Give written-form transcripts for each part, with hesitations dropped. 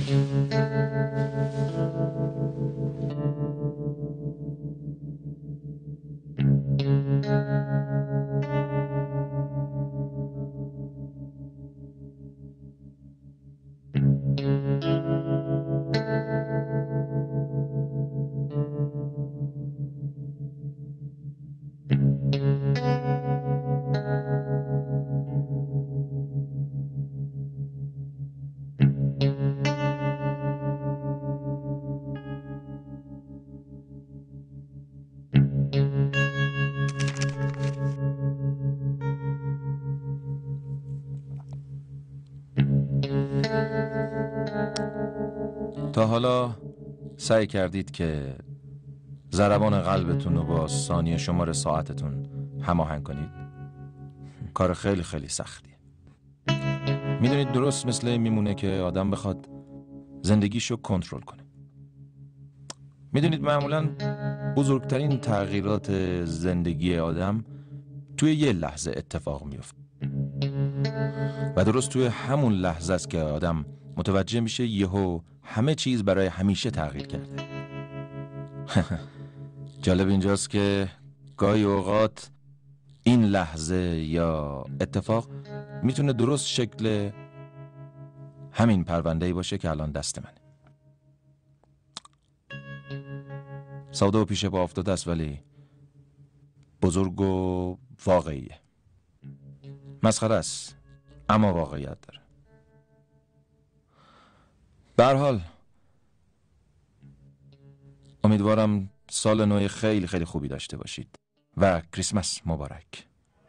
تا حالا سعی کردید که ضربان قلبتون رو با ثانیه شمار ساعتتون هماهنگ کنید؟ کار خیلی خیلی سختیه. میدونید درست مثل میمونه که آدم بخواد زندگیشو کنترل کنه. میدونید معمولاً بزرگترین تغییرات زندگی آدم توی یه لحظه اتفاق میفته و درست توی همون لحظه است که آدم متوجه میشه یهو همه چیز برای همیشه تغییر کرده. جالب اینجاست که گاهی اوقات این لحظه یا اتفاق میتونه درست شکل همین پرونده‌ای باشه که الان دست منه. ساده و پیش پا افتاده است ولی بزرگ و واقعیه. مسخره است اما واقعیت داره. به هر حال امیدوارم سال نو خیلی خیلی خوبی داشته باشید و کریسمس مبارک.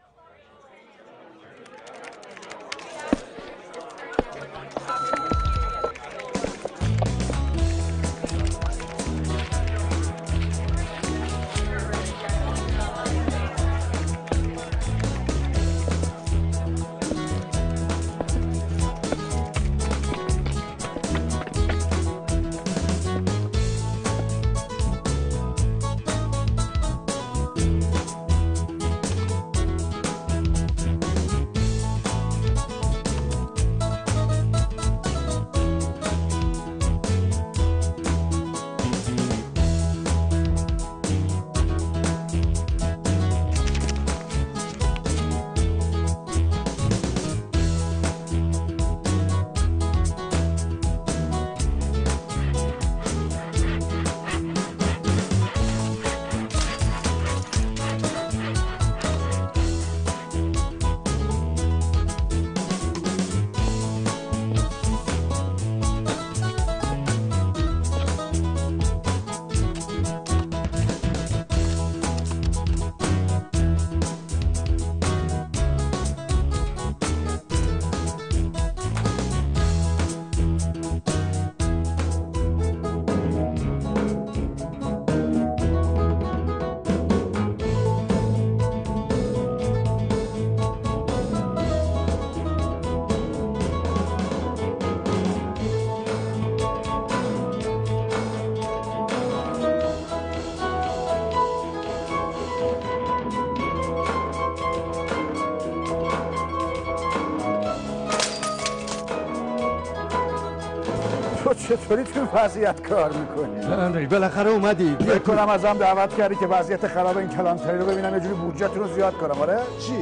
تو چطوری تو وضعیت کار میکنی؟ هنری بالاخره اومدی. فکر کنم ازم دعوت کردی که وضعیت خراب این کلانتری رو ببینم یه جوری بودجه‌تون رو زیاد کنم. آره؟ چی؟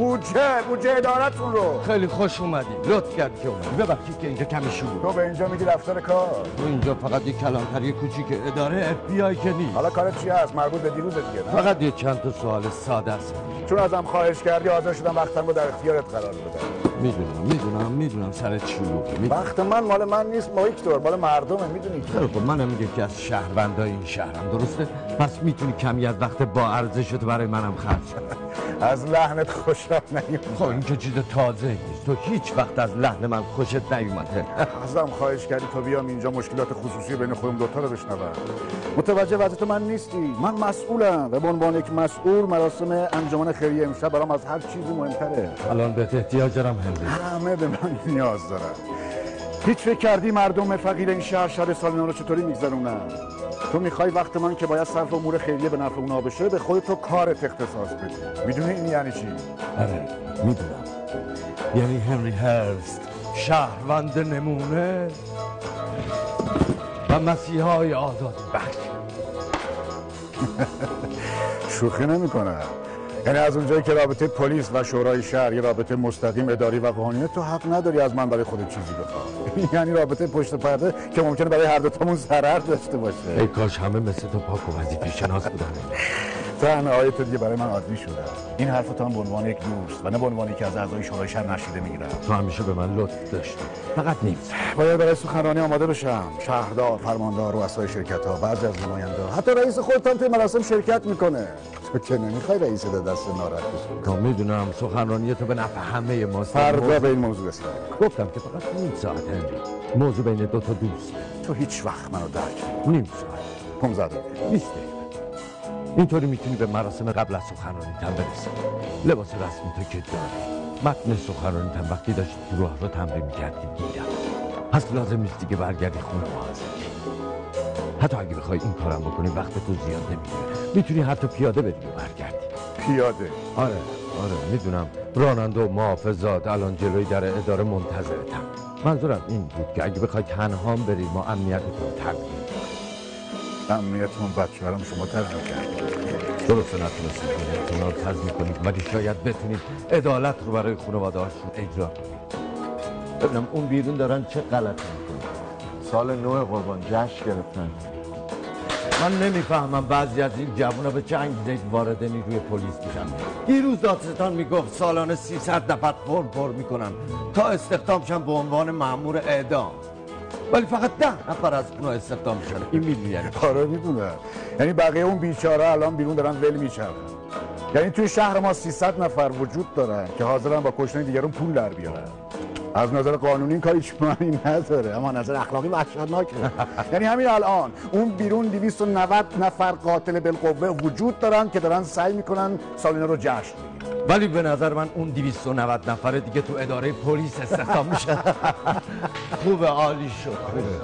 بودجه ادارتون رو. خیلی خوش اومدی. لطف کردی که اومدی. ببخشید که اینجا کمی شلوغه. تو به اینجا میگی دفتر کار؟ تو اینجا فقط یک کلانتری کوچیک اداره FBI که نیست. حالا کارت چی هست؟ مربوط به دیروز دیگه. فقط یه چند تا سوال ساده است. چون ازم خواهش کردی حاضر شدم وقتم رو در اختیارت قرار بدم. میدونم سرت شلوغه. وقت من مال من نیست ویکتور، مال مردمه. میدونی خیلی خب منم یکی از شهروندای این شهرم، درسته؟ پس میتونی کمی از وقت با ارزشت برای منم خرج کنی. از لحنت خوشم نیومد. خب این که چیز تازه نیست. تو هیچ وقت از لحن من خوشت نیومده. ازم خواهش کردی تا بیام اینجا مشکلات خصوصی بین خودم دوتا رو بشنوم. متوجه وضعیت من نیستی. من مسئولم و به عنوان یک مسئول مراسم انجمن خیریه امشب برام از هر چیزی مهمتره. الان بهت احتیاج دارم هنری. همه به من نیاز دارن. هیچ فکر کردی مردم فقیر این شهر شب سال نو رو چطوری میگذرونن؟ تو میخوای وقت من که باید صرف امور خیریه به نفع اونا بشه به خودت تو کارت اختصاص بدی. میدونی این یعنی چی؟ آره میدونم. یعنی هنری هرست شهروند نمونه و مسیحای آزاد بخش. شوخی نمی‌کنم. یعنی از اونجایی که رابطه پلیس و شورای شهر یه رابطه مستقیم اداری و قانونی، تو حق نداری از من برای خودت چیزی بخوای. یعنی رابطه پشت پرده که ممکنه برای هر دو تامون ضرر داشته باشه. ای کاش همه مثل تو پاک و وظیفه شناس بودن. تنهایی تو دیگه برای من عادی شده. این حرف تو هم به عنوان یک دوست و نه به عنوان که از اعضای شورای شهر نشیده میگیرم. تو همیشه به من لطف داشتی، فقط نیست. باید برای سخنرانی آماده بشم. شهردار، فرماندار، رؤسای شرکت‌ها، بعضی از نماینده‌ها، حتی رئیس خودت هم توی مراسم شرکت میکنه. تو که نمیخوای رئیس دست ناراحت بشه. تو میدونم سخنرانی تو به نفع همه ماست. فردا به این موضوع رسیدم. گفتم که فقط نیم ساعت هنری. موضوع بین دو تا دوست. تو هیچ وقت منو درک نیم ساعت 15 دقیقه 20 دقیقه. اینطوری میتونی به مراسم قبل از سخنرانی تن برسی. لباس رسمی تو که داری. متن سخنرانی تن وقتی داشتی تو راه رو تمرین میکردی دیدم. پس لازم نیست دیگه برگردی خونه محاضره. حتی اگه بخوای این کارم بکنی وقت تو زیاد نمیگیره. میتونی حتی پیاده بری و برگردی. پیاده؟ آره میدونم راننده و محافظات الان جلوی در اداره منتظرتم. منظورم این بود که اگه بخوای تنها بری ما امنیتتون تضمین کنیم. امنیتمون بچه برام شما تضمین کردید. درسته نتونستید امنیتتون رو تضمین کنید ولی شاید بتونید عدالت رو برای خانواده هاشون اجرا کنید. ببینم اون بیرون دارن چه غلطی میکنن. سال نو قربان جشن گرفتن. من نمیفهمم بعضی از این جوونا به چه انگیزه وارد نیروی پلیس میشن. دیروز دادستان میگفت سالانه 300 نفر پر میکنن تا استخدام شن به عنوان مأمور اعدام. ولی فقط 10 نفر از اونها استخدام میشن. این میدونی یعنی آره میدونم. یعنی بقیه اون بیچاره الان بیرون دارن ول میچرخن. یعنی توی شهر ما 300 نفر وجود دارن که حاضرن با کشتن دیگران پول در بیارن. از نظر قانونی این کار هیچ معنی نداره، اما نظر اخلاقی وحشتناکه. یعنی همین الان اون بیرون 290 نفر قاتل بالقوه وجود دارن که دارن سعی میکنن سالانه رو جشن بگیرن. ولی به نظر من اون 290 نفر دیگه تو اداره پلیس استخدام میشن. خوب عالی شد.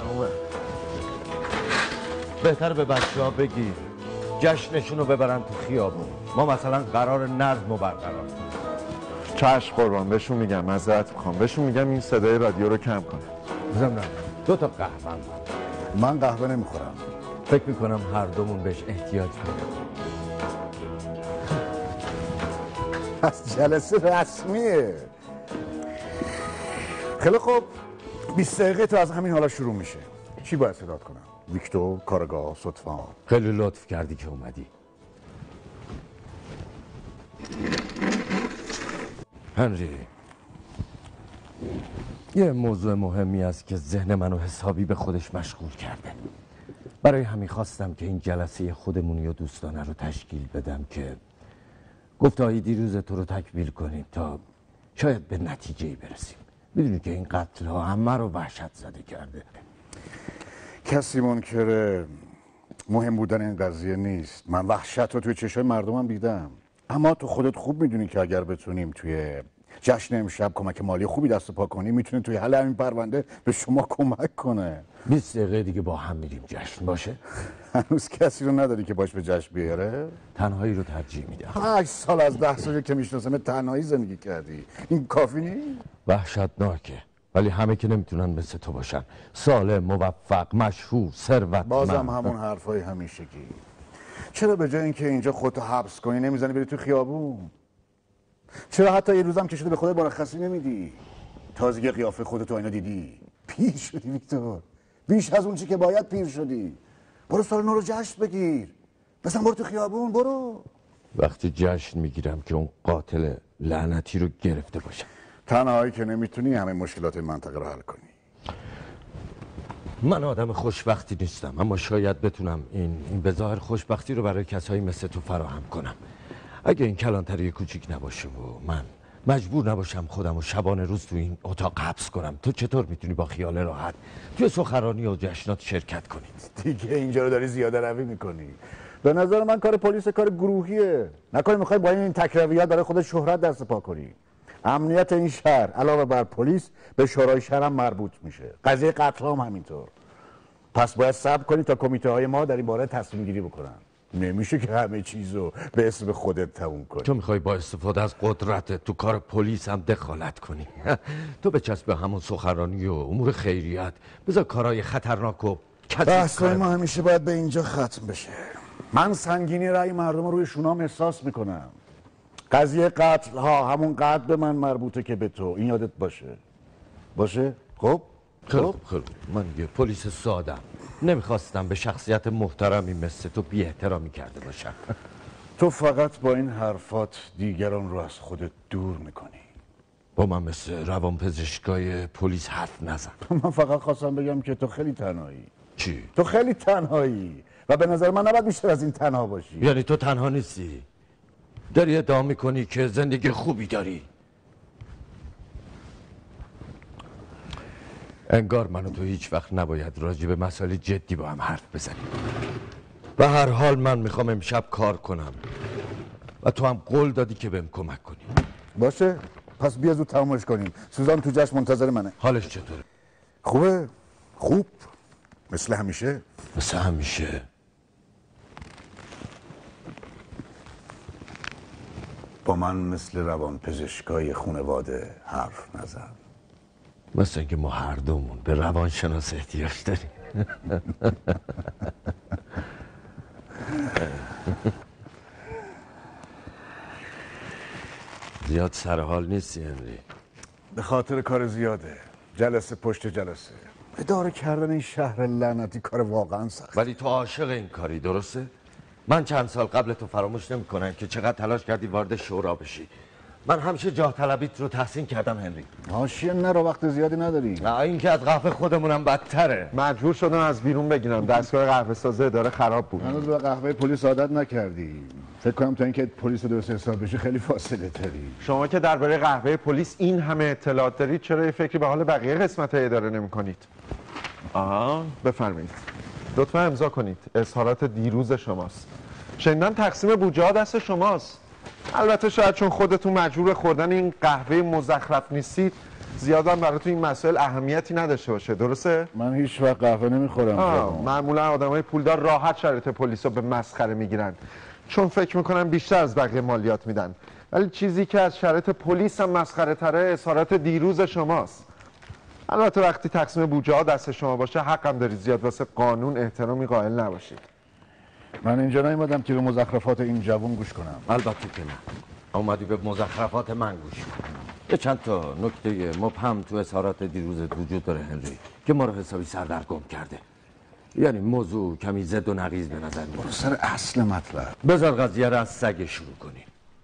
بهتر به بچه‌ها بگی جشنشون رو ببرن تو خیابون. ما مثلا قرار نظم رو برقرار کنیم. چشم قربان، بهشون میگم معذرت میخوام، بهشون میگم این صدای رادیو رو کم کنه. بزنم 2 تا قهوه. من قهوه نمیخورم. فکر میکنم هر دومون بهش احتیاج داریم. پس جلسه رسمیه. خیلی خوب، 20 دقیقه تو از همین حالا شروع میشه. چی باید صدات کنم؟ ویکتور، کارگاه، صدفان. خیلی لطف کردی که اومدی. هنری، یه موضوع مهمی است که ذهن منو حسابی به خودش مشغول کرده. برای همین خواستم که این جلسه خودمونی و دوستانه رو تشکیل بدم که گفته‌های دیروز تو رو تکمیل کنیم تا شاید به نتیجه‌ای برسیم. میدونی که این قتل ها همه رو وحشت زده کرده. کسی منکر مهم بودن این قضیه نیست. من وحشت رو توی چشای مردمم دیدم. اما تو خودت خوب میدونی که اگر بتونیم توی جشن امشب کمک مالی خوبی دست پا کنیم میتونه توی حل همین پرونده به شما کمک کنه. 20 دقیقه دیگه با هم میریم جشن باشه؟ هنوز کسی رو نداری که باش به جشن بیاره؟ تنهایی رو ترجیح میدم. 8 سال از 10 سالی که میشناسم تنهایی زندگی کردی. این کافی نیست؟ وحشتناکه. ولی همه که نمیتونن مثل تو باشن. سالم، موفق، مشهور، ثروتمند. بازم همون حرفای همیشگی. چرا به جای اینکه اینجا خودتو حبس کنی نمیزنی بری تو خیابون؟ چرا حتی یه روزم که شده به خودت مرخصی نمیدی؟ تازگی قیافه خودتو اینا دیدی؟ پیر شدی ویکتور. بیش از اون چی که باید پیر شدی. برو سال نو رو جشن بگیر. مثلا برو تو خیابون، برو. وقتی جشن میگیرم که اون قاتل لعنتی رو گرفته باشم. تنهایی که نمیتونی همه مشکلات این منطقه رو حل کنی. من آدم خوشبختی نیستم، اما شاید بتونم این به ظاهر خوشبختی رو برای کسایی مثل تو فراهم کنم. اگه این کلانتری کوچیک نباشه و من مجبور نباشم خودم و شبانه روز تو این اتاق حبس کنم، تو چطور میتونی با خیال راحت توی سخنرانی و جشنات شرکت کنی؟ دیگه اینجا رو داری زیاده روی میکنی. به نظر من کار پلیس کار گروهیه. نکنی میخوای با این تکرویات برای خودت شهرت دست پا کنی. امنیت این شهر علاوه بر پلیس به شورای شهر هم مربوط میشه. قضیه قتل هم همینطور. پس باید صبر کنی تا کمیته های ما در این باره تصمیم گیری بکنن. نمیشه که همه چیزو به اسم خودت تموم کنی. تو میخوای با استفاده از قدرتت تو کار پلیس هم دخالت کنی. تو بچسب به همون سخنرانی و امور خیریت، بذار کارهای خطرناک و بحثای ما همیشه باید به اینجا ختم بشه. من سنگینی رأی مردم رو روی شونام احساس میکنم. قضیه قتل ها همون قتل به من مربوطه که به تو، این یادت باشه؟ خب؟ خیلی من یه پلیس سادم، نمیخواستم به شخصیت محترمی مثل تو بی احترامی کرده باشم. تو فقط با این حرفات دیگران رو از خودت دور میکنی. با من مثل روانپزشکای پلیس حرف نزن. من فقط خواستم بگم که تو خیلی تنهایی. چی؟ تو خیلی تنهایی و به نظر من نباید بیشتر از این تنها باشی. یعنی تو تنها نیستی؟ داری ادعا میکنی که زندگی خوبی داری؟ انگار من و تو هیچ وقت نباید راجع به مسائل جدی با هم حرف بزنیم. به هر حال من میخوام امشب کار کنم و تو هم قول دادی که بهم کمک کنی. باشه، پس بیا زود تمامش کنیم. سوزان تو جشن منتظر منه. حالش چطوره؟ خوبه؟ خوب؟ مثل همیشه؟ مثل همیشه. با من مثل روانپزشکای خانواده حرف نزن. مثل اینکه ما هر دومون به روانشناس احتیاج داریم. زیاد سرحال نیستی هنری؟ به خاطر کار زیاده، جلسه پشت جلسه. اداره کردن این شهر لعنتی کار واقعا سخت. ولی تو عاشق این کاری، درسته؟ من چند سال قبل تو فراموش نمی‌کنم که چقدر تلاش کردی وارد شورا بشی. من همیشه جاه طلبیت رو تحسین کردم هنری. حاشیه نرو، وقت زیادی نداری. این که از قهوه خودمونم بدتره. مجبور شدم از بیرون بگیرم، دستگاه قهوه ساز اداره خراب بود. هنوز به قهوه پلیس عادت نکردی. فکر کنم تا اینکه پلیس درست حساب بشه خیلی فاصله داری. شما که درباره قهوه پلیس این همه اطلاعات دارید، چرا یه فکری به حال بقیه قسمت‌های اداره نمی‌کنید؟ بفرمایید. لطفا امضا کنید. اظهارات دیروز شماست. شنیدم تقسیم بودجه‌ها دست شماست. البته شاید چون خودتون مجبور خوردن این قهوه مزخرف نیستید، زیادم براتون این مسائل اهمیتی نداشته باشه، درسته؟ من هیچ وقت قهوه نمیخورم. معمولا آدمای پولدار راحت شرایط پلیس رو به مسخره میگیرن، چون فکر میکنن بیشتر از بقیه مالیات میدن. ولی چیزی که از شرایط پلیس هم مسخره تره اظهارات دیروز شماست. البته وقتی تقسیم بودجه ها دست شما باشه، حقم دارید زیاد واسه قانون احترامی قائل نباشید. من اینجا نیومدم که به مزخرفات این جوون گوش کنم. البته که نه. اومدی به مزخرفات من گوش کنی. یه چند تا نکته مبهم تو اظهارات دیروزت وجود داره هنری که ما رو حسابی سردرگم کرده. یعنی موضوع کمی زد و نقیض به نظر میاد. سر اصل مطلب. بذار قضیه رو از سگ شروع کنیم.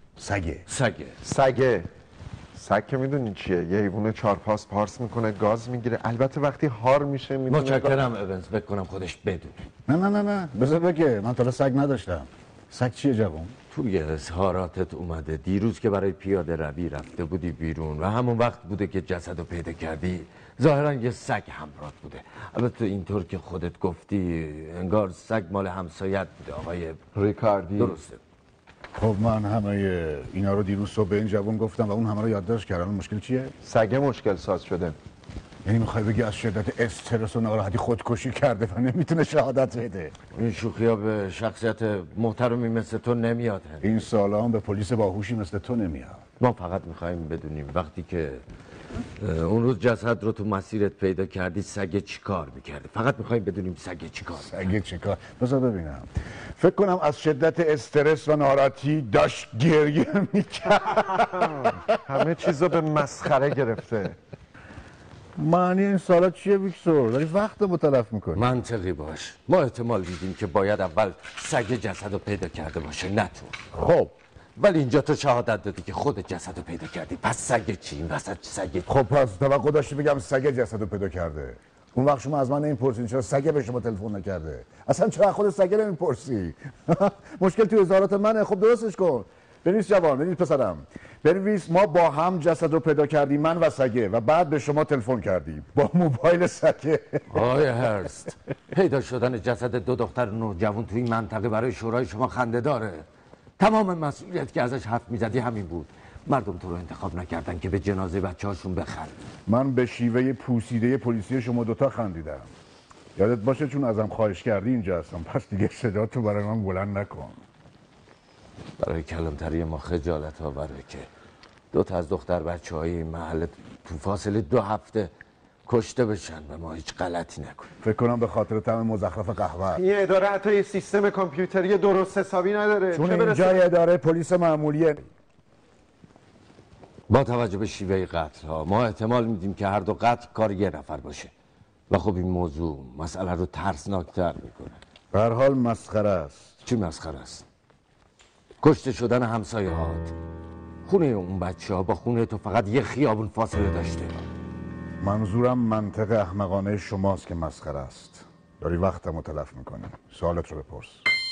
سگه سگ که میدونی چیه؟ یه حیوان چارپاس پارس میکنه، گاز میگیره. البته وقتی هار میشه میتونه. متشکرم اونز، فکر کنم خودش بدونه. نه بذار بگه. من تا حالا سگ نداشتم. سگ چیه جوون؟ توی اظهاراتت اومده دیروز که برای پیاده روی رفته بودی بیرون و همون وقت بوده که جسدو پیدا کردی. ظاهرا یه سگ همراهت بوده. البته اینطور که خودت گفتی انگار سگ مال همسایت بوده، آقای ریکاردی. درسته. خب من همه اینا رو دیروز صبح به این جوون گفتم و اون همه رو یادداشت کرد. مشکل چیه؟ سگ مشکل ساز شده. یعنی میخوای بگی از شدت استرس و ناراحتی خودکشی کرده و نمیتونه شهادت بده؟ این شوخی‌ها به شخصیت محترمی مثل تو نمیاد. این سالا هم به پلیس باهوشی مثل تو نمیاد. ما فقط میخوایم بدونیم وقتی که اون روز جسد رو تو مسیرت پیدا کردی سگ چی کار میکردی؟ فقط میخوایم بدونیم سگ چی کار. بذار ببینم. فکر کنم از شدت استرس و ناراحتی داشت گریه میکرد. همه چیزو به مسخره گرفته. معنی این سالا چیه ویکتور؟ داری وقت رو تلف میکنی. منطقی باش. ما احتمال دیدیم که باید اول سگ جسد رو پیدا کرده باشه، نه تو. خب ولی اینجا تو شهادت دادی که خود جسد رو پیدا کردی. پس سگ چی؟ این وسط سگ؟ خب پس توقع داشتی بگم سگ جسد رو پیدا کرده. اون وقت شما از من نمیپرسین چرا سگ به شما تلفن نکرده؟ اصلا چرا خود سگ نمیپرسی؟ مشکل توی اظهارات منه. خب درستش کن. بنویس جوان، بنویس پسرم، بنویس ما با هم جسد رو پیدا کردیم، من و سگه، و بعد به شما تلفن کردیم با موبایل سگه. آقای هرست، پیدا شدن جسد دو دختر نوجوان توی این منطقه برای شورای شما خنده داره. تمام مسئولیت که ازش حرف میزدی همین بود. مردم تو رو انتخاب نکردن که به جنازه بچه‌هاشون بخند. من به شیوه پوسیده پلیسی شما دوتا خندیدم. یادت باشه چون ازم خواهش کردی اینجا هستم، پس دیگه صدا تو برای من بلند نکن. برای کلانتری ما خجالت آوره که 2 تا از دختر بچه های این محله تو فاصله 2 هفته کشته بشن و ما هیچ غلطی نکنیم. فکر کنم به خاطر طعم مزخرف قهوه. این اداره حتی یه سیستم کامپیوتری درست حسابی نداره. چون اینجا اداره پلیس معمولیه. با توجه به شیوه قتل ها ما احتمال میدیم که هر 2 قتل کار یه نفر باشه و خب این موضوع مسئله رو ترسناکتر میکنه. به هر حال مسخره است. چی مسخره است؟ کشته شدن همسایه هات. خونه اون بچه ها با خونه تو فقط یه خیابون فاصله داشته. منظورم منطق احمقانه شماست که مسخره است. داری وقتمو تلف میکنی. سوالت رو بپرس.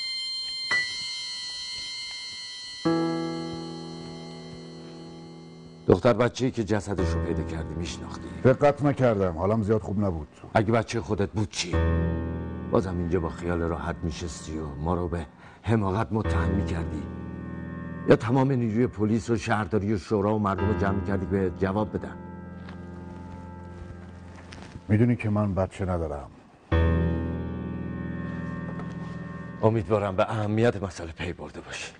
دختر بچه‌ای که جسدش رو پیدا کردی میشناختی؟ دقت نکردم، حالم زیاد خوب نبود. اگه بچه خودت بود چی؟ بازم اینجا با خیال راحت میشستی و ما رو به حماقت متهم میکردی؟ یا تمام نیروی پلیس و شهرداری و شورا و مردم رو جمع کردی به جواب بدن؟ میدونی که من بچه ندارم. امیدوارم به اهمیت مسئله پی برده باشی.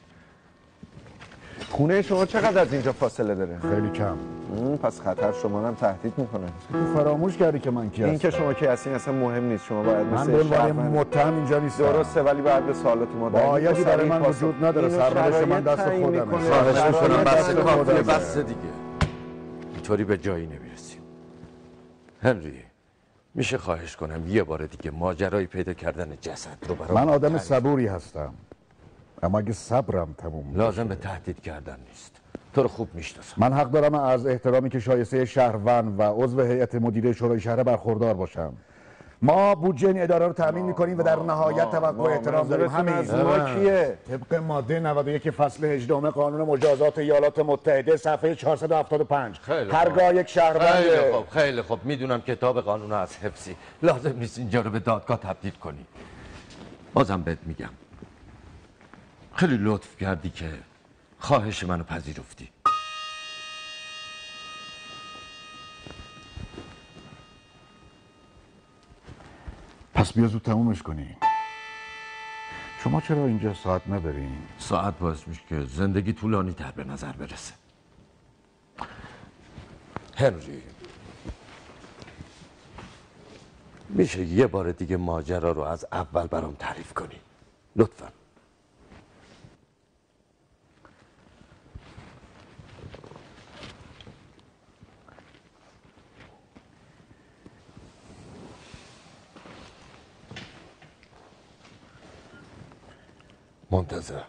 خونه شما چقدر از اینجا فاصله داره؟ خیلی کم. پس خطر شما رو هم تهدید میکنه. تو فراموش کردی که من کی هستم. این که شما کی هستین اصلا مهم نیست. شما باید من به عنوان متهم اینجا نیستم. درسته، ولی بعد به سوالات ما بایدی برای من وجود نداره. سرنوشت من دست خودمه. خواهش میکنم بس کافیه، بس دیگه. اینطوری به جایی نمیرسیم. هنری میشه خواهش کنم یه بار دیگه ماجرای پیدا کردن جسد رو برام. من آدم صبوری هستم، اما اگه صبرم تموم لازم به تهدید کردن نیست. تو رو خوب میشناسم. من حق دارم از احترامی که شایسته شهروند و عضو هیئت مدیره شورای شهر برخوردار باشم. ما بودجه این اداره رو تامین میکنیم و در نهایت توقع احترام داریم. همین از ما کیه؟ طبق ماده 91 فصل 18 قانون مجازات ایالات متحده صفحه 475 هرگاه یک شهروند. خیلی خوب میدونم کتاب قانون از حفظی، لازم نیست اینجا رو به دادگاه تبدیل کنی. بازم بهت میگم خیلی لطف کردی که خواهش منو پذیرفتی. پس بیا زود تمومش کنی. شما چرا اینجا ساعت ندارین؟ ساعت باعث میشه که زندگی طولانی تر به نظر برسه. هنری میشه یه بار دیگه ماجرا رو از اول برام تعریف کنی لطفا؟ منتظرم.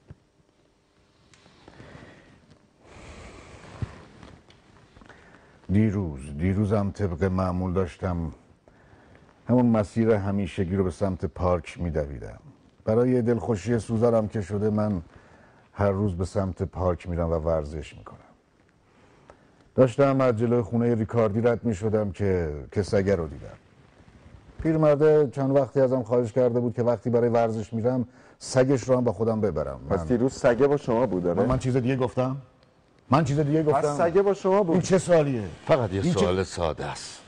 دیروزم طبق معمول داشتم همون مسیر همیشگی رو به سمت پارک میدویدم. برای دلخوشی سوزارم که شده من هر روز به سمت پارک میرم و ورزش میکنم. داشتم از جلوی خونه ریکاردی رد میشدم که سگه رو دیدم. پیرمرده چند وقتی ازم خواهش کرده بود که وقتی برای ورزش میرم سگش رو هم با خودم ببرم. پس دیروز سگه با شما بود داره؟ من چیز دیگه گفتم؟ پس سگه با شما بود. این چه سوالیه؟ فقط یه سوال ساده است.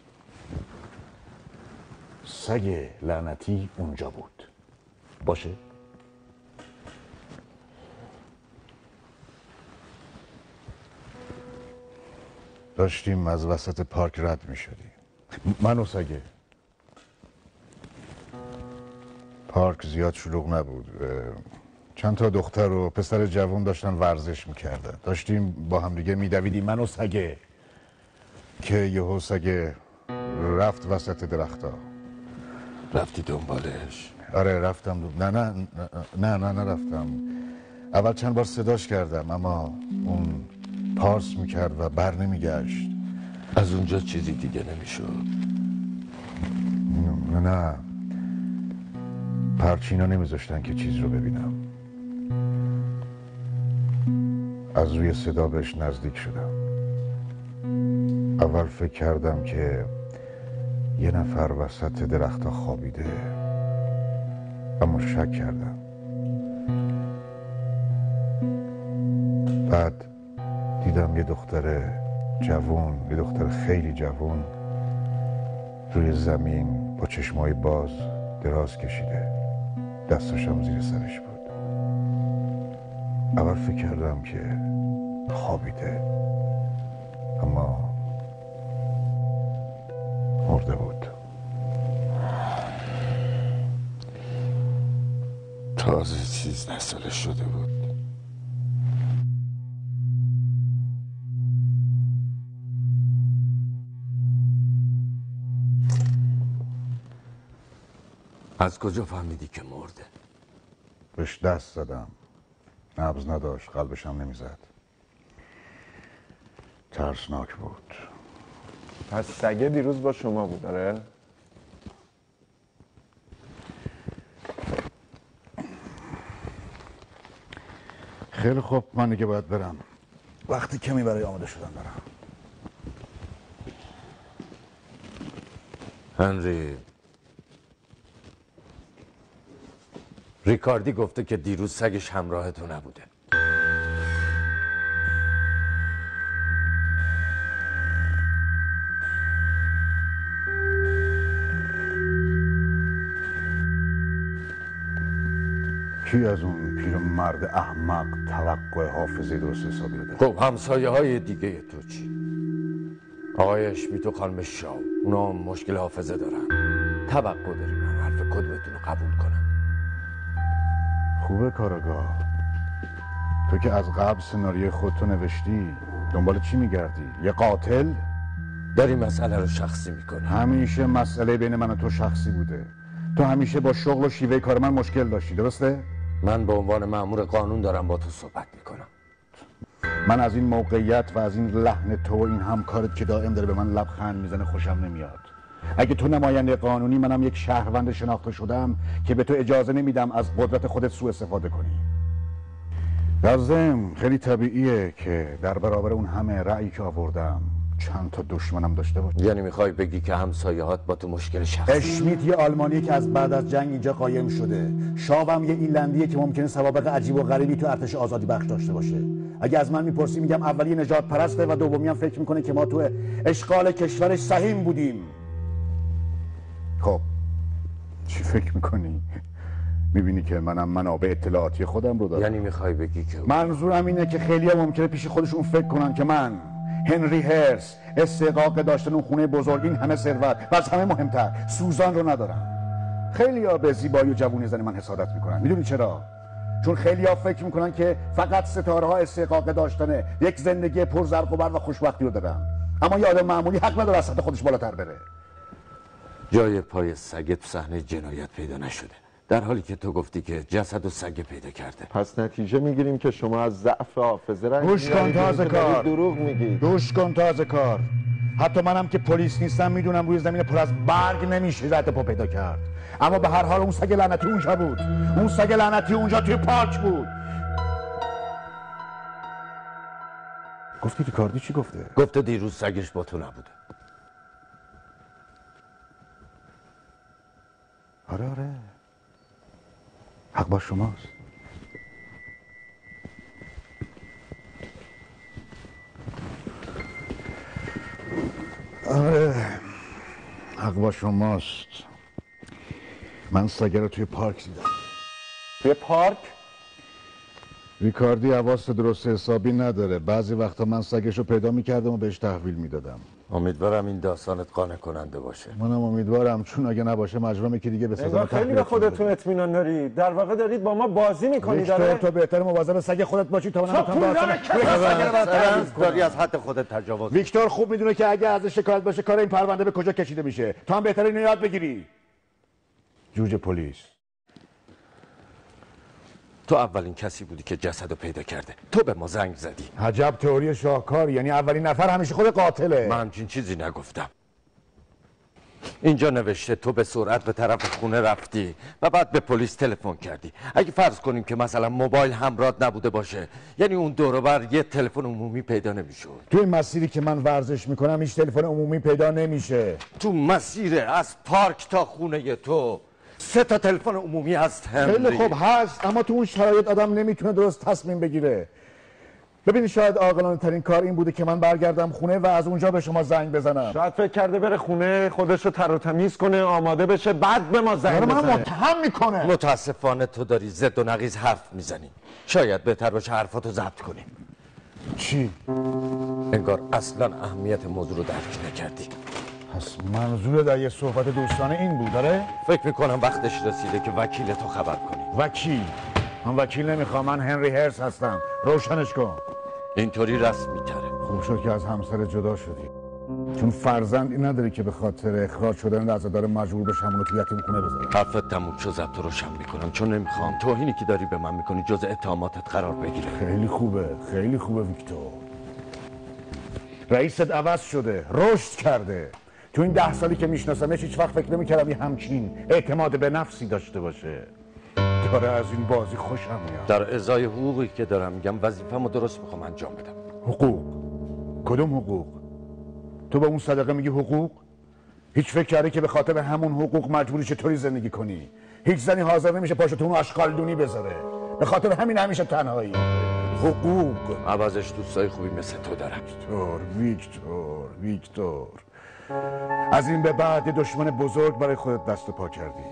سگ لعنتی اونجا بود باشه؟ داشتیم از وسط پارک رد می شدیم من و سگه. پارک زیاد شلوغ نبود. چند تا دختر و پسر جوان داشتن ورزش میکردن. داشتیم با هم دیگه میدویدیم من و سگه که یهو سگه رفت وسط درختا. رفتی دنبالش؟ آره رفتم. نه نرفتم. اول چند بار صداش کردم اما اون پارس میکرد و بر نمیگشت. از اونجا چیزی دیگه نمیشد؟ نه پرچینا نمیذاشتن که چیز رو ببینم. از روی صدا بهش نزدیک شدم. اول فکر کردم که یه نفر وسط درخت خوابیده اما شک کردم. بعد دیدم یه دختر جوان، یه دختر خیلی جوان روی زمین با چشمای باز دراز کشیده، دستاشم زیر سرش بود. اول فکر کردم که خوابیده، اما مرده بود. تازه چیز نساله شده بود. از کجا فهمیدی که مرده؟ بهش دست زدم، نبض نداشت، قلبش هم نمیزد. ترسناک بود. پس سگه دیروز با شما بود داره؟ خیلی خوب، من دیگه باید برم. وقتی کمی برای آماده شدن دارم. هنری، ریکاردی گفته که دیروز سگش همراه تو نبوده. کی از اون پیرمرد احمق توقع حافظه درست حسابی رو داره؟ خب همسایه های دیگه تو چی؟ آقای اشمیت و خانم شاو، اونا هم مشکل حافظه دارن. توقع داریم من حرف کدومتون رو قبول کنم. خوبه کاراگاه. تو که از قبل سناریوی خودتو نوشتی، دنبال چی میگردی؟ یه قاتل؟ داری مسئله رو شخصی میکنی. همیشه مسئله بین من و تو شخصی بوده. تو همیشه با شغل و شیوه کار من مشکل داشتی، درسته؟ من به عنوان مأمور قانون دارم با تو صحبت میکنم. من از این موقعیت و از این لحن تو و این همکارت که دائم داره به من لبخند میزنه خوشم نمیاد. اگه تو نماینده قانونی، منم یک شهروند شناخته شدم که به تو اجازه نمیدم از قدرت خودت سوء استفاده کنی. در ضمن خیلی طبیعیه که در برابر اون همه رأیی که آوردم چند تا دشمنم داشته باشه. یعنی میخوای بگی که همسایه‌هات با تو مشکل شخصی؟ اشمیت یه آلمانیه که از بعد از جنگ اینجا قایم شده. شاوم یه ایرلندیه که ممکنه سوابق عجیب و غریبی تو ارتش آزادی بخش داشته باشه. اگه از من میپرسی میگم اولی نجات پرسته و دومی هم فکر میکنه که ما تو اشغال کشورش سهیم بودیم. خب چی فکر میکنی؟ میبینی که منم منابع اطلاعاتی خودم رو دارم. یعنی میخوای بگی که منظورم اینه که خیلی‌ها ممکنه پیش خودشون فکر کنن که من هنری هرس استحقاق داشتن اون خونه بزرگ، این همه ثروت و از همه مهمتر سوزان رو ندارم. خیلی‌ها به زیبایی و جوونی زن من حسادت میکنن. میدونی چرا؟ چون خیلی‌ها فکر میکنن که فقط ستاره‌ها استحقاق داشتن یک زندگی پر زرق و برق و خوشبختی رو دارن، اما یه آدم معمولی حق نداره از سطح خودش بالاتر بره. جای پای سگ تو صحنه جنایت پیدا نشده، در حالی که تو گفتی که جسد و سگ پیدا کرده. پس نتیجه میگیریم که شما از ضعف حافظه رنج گوش کن تازه کار. دروغ میگید. گوش کن تازه کار. حتی منم که پلیس نیستم میدونم روی زمین پر از برگ نمیشه رد پا پیدا کرد. اما به هر حال اون سگ لعنتی اونجا بود. اون سگ لعنتی اونجا توی پارک بود. گفتی ریکاردی چی گفته؟ گفته دیروز سگش با تو نبوده. آره حق با شماست. آره حق با شماست. من سگه رو توی پارک دیدم. توی پارک؟ ریکاردی حواس درست حسابی نداره. بعضی وقتا من سگش رو پیدا میکردم و بهش تحویل میدادم. امیدوارم این داستانت قانع کننده باشه. منم امیدوارم، چون اگه نباشه مجبورم که دیگه به سزا خیلی به خودتون اطمینان دارید. در واقع دارید با ما بازی میکنید. ویکتور تو بهتر مواظب سگ خودت باشی تا من داری از حد خودت تجاوز. ویکتور خوب میدونه که اگه از شکایت باشه کار این پرونده به کجا کشیده میشه. تو هم بهتره اینو یاد بگیری. جوجه پلیس. تو اولین کسی بودی که جسدو پیدا کرده. تو به ما زنگ زدی. عجب تئوری شاهکار. یعنی اولین نفر همیشه خود قاتله. من همچین چیزی نگفتم. اینجا نوشته تو به سرعت به طرف خونه رفتی و بعد به پلیس تلفن کردی. اگه فرض کنیم که مثلا موبایل همراهت نبوده باشه، یعنی اون دور و بر یه تلفن عمومی پیدا نمیشه. تو این مسیری که من ورزش میکنم هیچ تلفن عمومی پیدا نمیشه. تو مسیر از پارک تا خونه تو 3 تا تلفن عمومی هست. خیلی خوب هست، اما تو اون شرایط آدم نمیتونه درست تصمیم بگیره. ببین شاید عاقلانه ترین کار این بوده که من برگردم خونه و از اونجا به شما زنگ بزنم. شاید فکر کرده بره خونه خودش رو تر و تمیز کنه، آماده بشه، بعد به ما زنگ من بزنه. متهم میکنه. متاسفانه تو داری زد و نقیض حرف میزنی. شاید بهتر باشه حرفاتو ضبط کنی. چی؟ انگار اصلا اهمیت موضوع رو درک نکردی. پس منظور در یه صحبت دوستانه این بود داره؟ فکر میکنم وقتش رسیده که وکیل تو خبر کنی. وکیل؟ من وکیل نمیخوام، من هنری هرس هستم. روشنش کن. اینطوری رسمی تره. خوب شد که از همسر جدا شدی، چون فرزندی نداری که به خاطر اخراج شدن عزادار مجبور بشم اونو تو یتیم خونه بذارم. حرفت تموم شد، ضبط رو روشن میکنم، چون نمیخوام توهینی که داری به من میکنی جز اتهاماتت قرار بگیره. خیلی خوبه، خیلی خوبه ویکتور. رئیست عوض شده، رشد کرده. تو این 10 سالی که میشناسمش هیچ وقت فکر نمیکردم یه همچین اعتماد به نفسی داشته باشه. داره از این بازی خوشم میاد. در ازای حقوقی که دارم میگم وظیفه‌مو درست میخوام انجام بدم. حقوق؟ کدوم حقوق؟ تو به اون صدقه میگی حقوق؟ هیچ فکر کردی که به خاطر همون حقوق مجبوری چطوری زندگی کنی؟ هیچ زنی حاضر نمیشه پاشو تو اون آشغالدونی بذاره. به خاطر همین همیشه تنهایی. حقوق. عوضش دوستای خوبی مثل تو دارم. ویکتور. از این به بعد یه دشمن بزرگ برای خودت دست و پا کردی.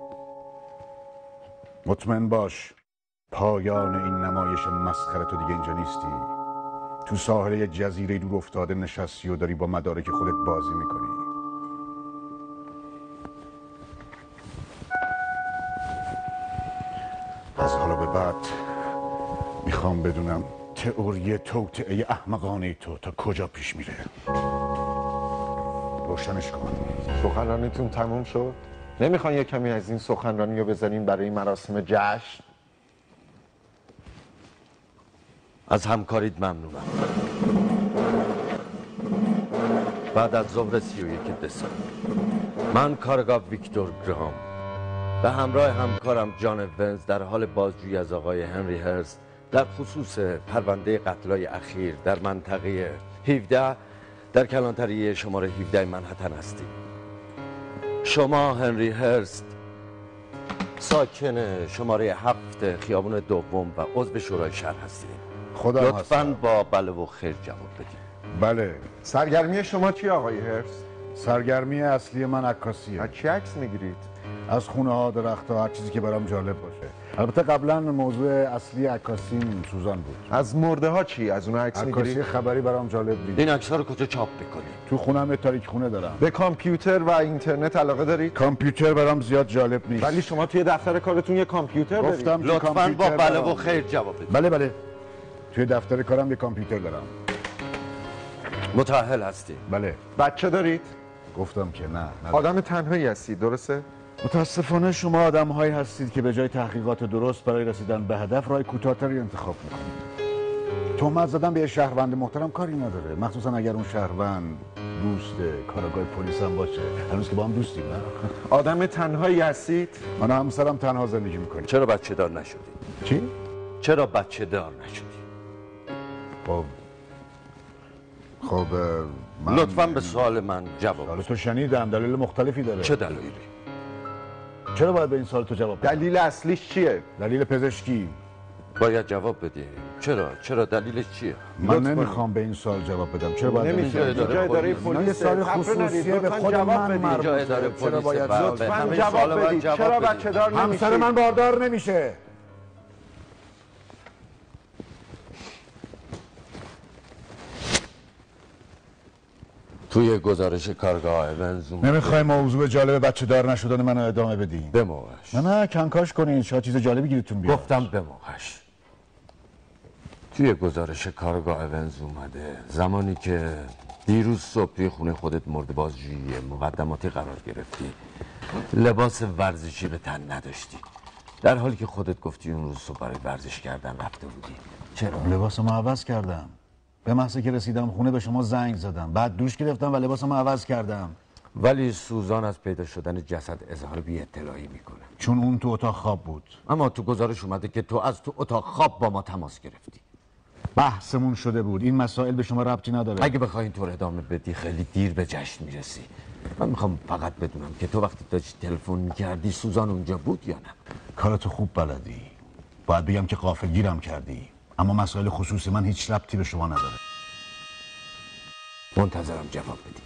مطمئن باش پایان این نمایش مسخره تو دیگه اینجا نیستی. تو ساحل یه جزیره دور افتاده نشستی و داری با مدارک خودت بازی میکنی. از حالا به بعد میخوام بدونم تئوری توطئه احمقانه تو تا کجا پیش میره. روشنش کن. سخنرانیتون تموم شد؟ نمیخوان یه کمی از این سخنرانی رو بذارین برای مراسم جشن؟ از همکاریت ممنونم. بعد از ظهر 31 دسامبر من کارگاه ویکتور گرام به همراه همکارم جان ونز در حال بازجویی از آقای هنری هرست در خصوص پرونده قتل‌های اخیر در منطقه 17 در کلانتری شماره 17 منهتن هستیم. شما هنری هرست ساکن شماره 7 خیابان دوم و عضو شورای شهر هستید. خدا لطفاً با بله و خیر جواب بدید. بله. سرگرمی شما چی آقای هرست؟ سرگرمی اصلی من عکاسیه. از چی عکس میگیرید؟ از خونه ها، درخت ها، هر چیزی که برام جالب باشه. البته قبلا موضوع اصلی عکاسیم سوزان بود. از مرده ها چی؟ از اون عکس عکاسی میگیرید؟ خبری برام جالب بود. این عکس‌ها رو کجا چاپ می‌کنی؟ تو خونم یه تاریک خونه دارم. به کامپیوتر و اینترنت علاقه دارید؟ کامپیوتر برام زیاد جالب نیست. ولی شما توی دفتر کارتون یه کامپیوتر دارید. گفتم که لطفاً با کامپیوتر بله برام- و خیر جواب بدید. بله. توی دفتر کارم یه کامپیوتر دارم. متأهل هستی؟ بله. بچه دارید؟ گفتم که نه. آدم تنهایی هستید، درسته؟ متاسفانه شما آدم هایی هستید که به جای تحقیقات درست برای رسیدن به هدف راه کوتاه‌تری انتخاب میکنید. تهمت زدن به یه شهروند محترم کاری نداره، مخصوصا اگر اون شهروند دوست کارگاه پلیس هم باشه. هنوز که با هم دوستیم نه؟ آدم تنهایی هستید؟ من و همسرم تنها زندگی میکنیم. چرا بچه دار نشدی؟ چی؟ چرا بچه دار نشدی؟ خب من لطفاً به سوال من جواب سوال بده. تو شنیدم، دلیل مختلفی داره. چه دلایلی؟ چرا باید به این سوال تو جواب بدم؟ دلیل اصلیش چیه؟ دلیل پزشکی. باید جواب بدی. چرا دلیلش چیه؟ من نمیخوام به این سوال جواب بدم. چرا باید نمیشه. اینجا اینجا اداره پلیس. اینا یه پلیس سال خصوصیه به خود من اینجا مربوطه. اداره چرا پلیس. باید بله. لطفاً همه جواب سوالا باید بدید. جواب چرا بدید. بچه دار نمیشید؟ همسر من باردار نمیشه. توی گزارش کارگاه ونز نمیخوای موضوع جالب بچه دار نشدن منو ادامه بدیم؟ به موقعش. نه کنکاش کنین، شاید چیز جالبی گیرتون بیاد. گفتم به موقعش. توی گزارش کارگاه ونز اومده زمانی که دیروز صبح توی خونه خودت مورد بازجویی مقدماتی قرار گرفتی لباس ورزشی به تن نداشتی، در حالی که خودت گفتی اون روز صبح برای ورزش کردن رفته بودی. چرا؟ لباسمو عوض کردم. به محض که رسیدم خونه به شما زنگ زدم، بعد دوش گرفتم و لباسمو عوض کردم. ولی سوزان از پیدا شدن جسد اظهار بی اطلاعی میکنه. چون اون تو اتاق خواب بود. اما تو گزارش اومده که تو از تو اتاق خواب با ما تماس گرفتی. بحثمون شده بود. این مسائل به شما ربطی نداره. اگه بخوای اینطور ادامه بدی خیلی دیر به جشن میرسی. من میخوام فقط بدونم که تو وقتی داشتی تلفن میکردی سوزان اونجا بود یا نه؟ کارتو خوب بلدی. باید بگم که غافلگیرم کردی. اما مسائل خصوصی من هیچ ربطی به شما نداره. منتظرم جواب بدی.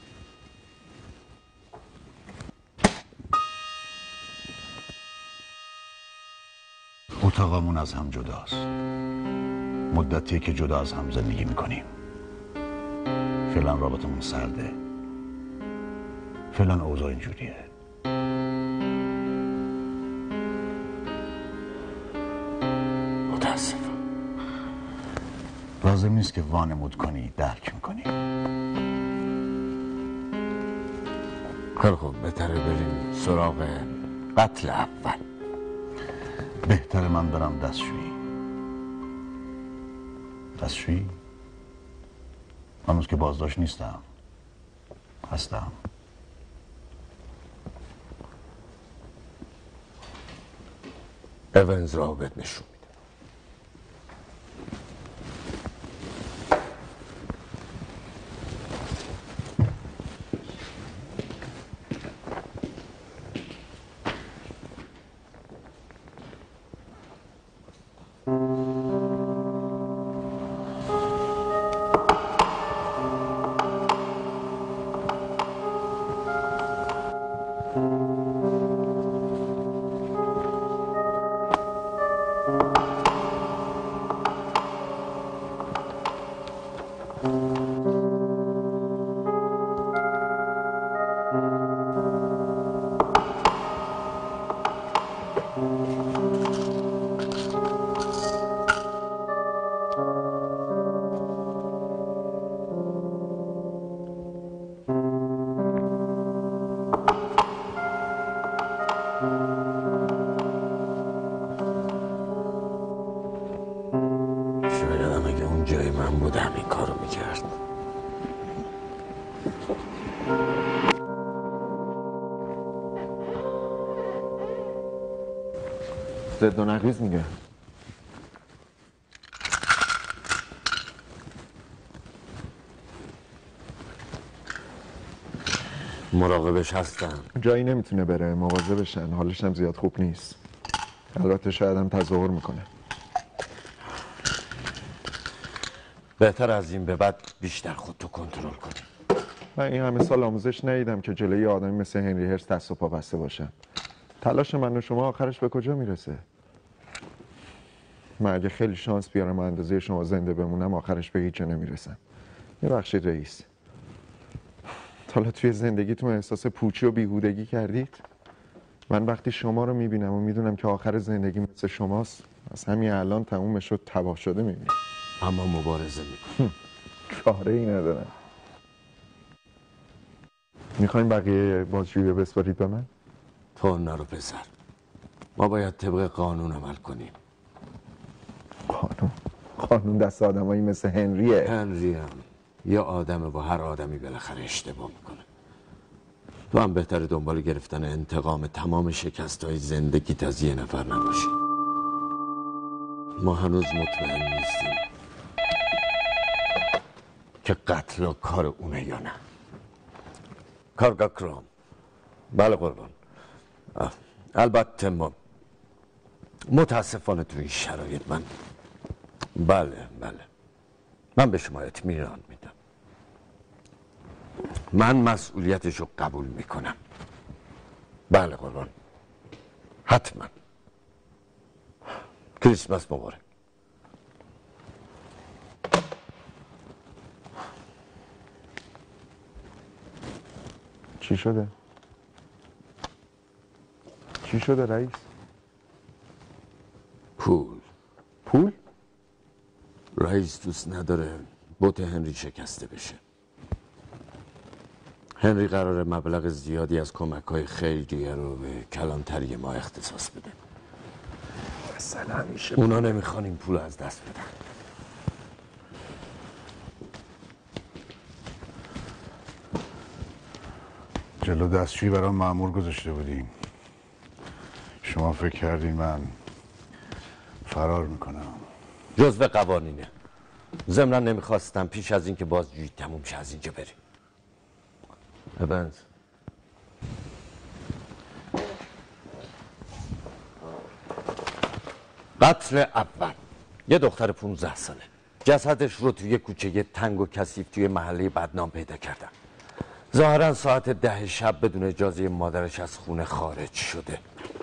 اتاقمون از هم جداست. مدتیه که جدا از هم زندگی میکنیم. فعلا رابطمون سرده. فعلا اوضاع اینجوریه. متاسفم. لازم نیست که وانمود کنی، درک میکنی. خیلی خوب، بهتره بریم سراغ قتل اول. بهتره من برم دستشویی. دستشویی؟ هنوز که بازداشت نیستم. هستم. ایونز را بهت نشون میده. شایدم اگه اون جای من بودم این کارو میکرد. ضد و نقیض میگه. مراقبش هستم. جایی نمیتونه بره، مواظب بشن. حالش هم زیاد خوب نیست. البته شاید هم تظاهر میکنه. بهتر از این به بعد بیشتر خودتو کنترل کنی. من این همه سال آموزش ندیدم که جلوی یه آدمی مثل هنری هرتز دست و پا بسته باشم. تلاش من و شما آخرش به کجا میرسه؟ من اگه خیلی شانس بیارم و اندازه شما زنده بمونم آخرش به هیچ جا نمیرسم. ببخشید رئیس، حالا توی زندگیتون احساس پوچی و بیهودگی کردید؟ من وقتی شما رو میبینم و میدونم که آخر زندگی مثل شماست، از همین الان تموم شد تباه شده میبینم. اما مبارزه میکنم. چاره ای ندارم. میخواین بقیه بازجویی رو بسپارید به من؟ تو نرو پسر، ما باید طبق قانون عمل کنیم. قانون دست آدمایی مثل هنریه. هنری هم یه آدمه و هر آدمی بالاخره اشتباه میکنه. تو هم بهتره دنبال گرفتن انتقام تمام شکست‌های زندگیت از یه نفر نباشی. ما هنوز مطمئن نیستیم که قتل و کار اونه یا نه. کارگاه کرام. بله قربان. البته ما متاسفانه تو این شرایط بله من به شما اطمینان میدم. من مسئولیتش رو قبول میکنم. بله قربان، حتما. کریسمس مبارک. چی شده؟ چی شده رئیس؟ پول؟ رئیس دوست نداره بوت هنری شکسته بشه. هنری قراره مبلغ زیادی از کمک‌های خیریه رو به کلانتری ما اختصاص بده. مثلا میشه اونا نمیخوان این پول از دست بدن. جلو دستشویی برام مأمور گذاشته بودیم. شما فکر کردین من فرار میکنم؟ جزء قوانینه. ضمناً نمیخواستم پیش از این که بازجویی تموم شه از اینجا بریم. ایونز، قتل اول. یه دختر 15 ساله جسدش رو توی کوچه تنگ و کثیف توی محله بدنام پیدا کردن. ظاهرا ساعت 10 شب بدون اجازه مادرش از خونه خارج شده.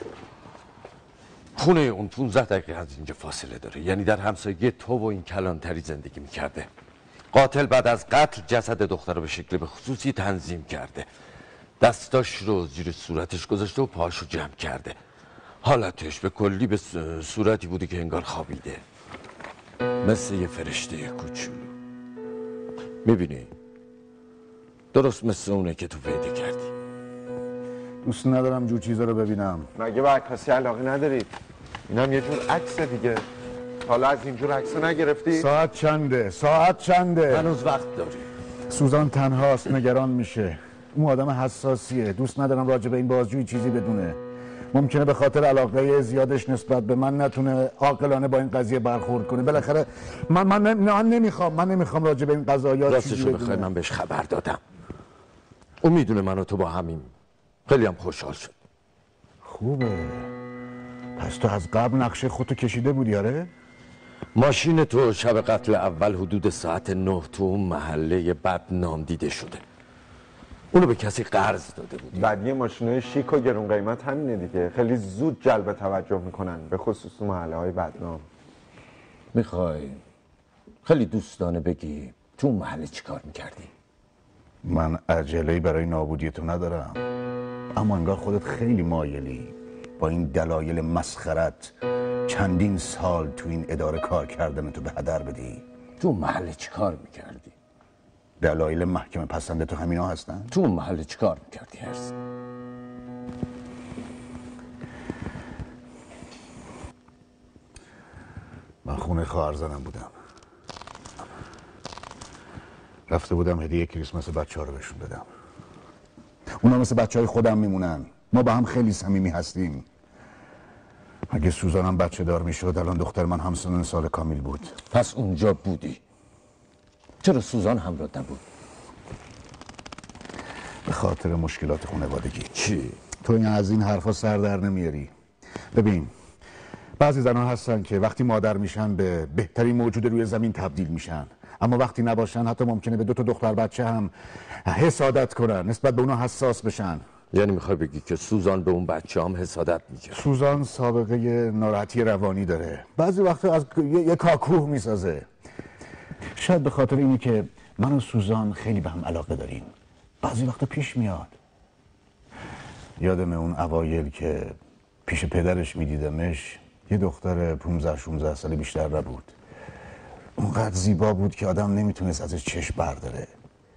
خونه اون 15 دقیقه از اینجا فاصله داره، یعنی در همسایگی تو و این کلانتری زندگی میکرده. قاتل بعد از قتل جسد دختر رو به شکل به خصوصی تنظیم کرده. دستاش رو زیر صورتش گذاشته و پاهاشو جمع کرده. حالتش به کلی به صورتی بوده که انگار خوابیده، مثل یه فرشته کوچولو. میبینی؟ درست مثل اونه که تو پیدا کردی. دوست ندارم جور چیزا رو ببینم. مگه به عکاسی علاقه نداری؟ اینم یه جور عکس دیگه. حالا از اینجور عکس نگرفتی؟ ساعت چنده؟ هنوز وقت داری. سوزان تنهاست، نگران میشه. اون آدم حساسیه، دوست ندارم راجع به این بازجویی چیزی بدونه. ممکنه به خاطر علاقه زیادش نسبت به من نتونه عاقلانه با این قضیه برخورد کنه. بالاخره من نمیخوام راجع به این قضایا چیزی بدونه. بخوای من بهش خبر دادم. اون میدونه من و تو با همین. خیلی هم خوشحال شد. خوبه. پس تو از قبل نقشه خودتو کشیده بودی؟ آره؟ ماشین تو شب قتل اول حدود ساعت 9 تو اون محله بدنام دیده شده. اونو به کسی قرض داده بودی. بعدی ماشینای شیک و گرون قیمت همینه دیگه. خیلی زود جلب توجه میکنن، به خصوص تو محله های بدنام. میخوای خیلی دوستانه بگی تو اون محله چی کار میکردی؟ من عجله‌ای برای نابودی تو ندارم، اما انگار خودت خیلی مایلی با این دلایل مسخرت چندین سال تو این اداره کار کردن تو به هدر بدی. تو اون محله چی کار میکردی؟ دلایل محکمه پسنده تو همینا هستن؟ تو اون محله چی کار میکردی هست؟ من خونه خواهر زنم بودم. رفته بودم هدیه کریسمس بچه ها رو بهشون بدم. اونا مثل بچه های خودم میمونن. ما با هم خیلی صمیمی هستیم. اگه سوزانم بچه دار میشد الان دختر من همسن سال کامل بود. پس اونجا بودی. چرا سوزان همراه نبود؟ به خاطر مشکلات خانوادگی. چی؟ تو این از این حرفا سر در نمیاری. ببین بعضی زنها هستن که وقتی مادر میشن به بهترین موجود روی زمین تبدیل میشن، اما وقتی نباشن حتی ممکنه به 2 دختر بچه هم حسادت کنن، نسبت به اونا حساس بشن. یعنی میخوای بگی که سوزان به اون بچه هم حسادت میکرد؟ سوزان سابقه ناراحتی روانی داره، بعضی وقتا از یه کاکوه میسازه. شاید به خاطر اینی که من و سوزان خیلی به هم علاقه داریم، بعضی وقتا پیش میاد. یادم اون اوایل که پیش پدرش میدیدمش، یه دختر 15-16 ساله بیشتر نبود. اونقدر زیبا بود که آدم نمیتونست ازش چشم برداره.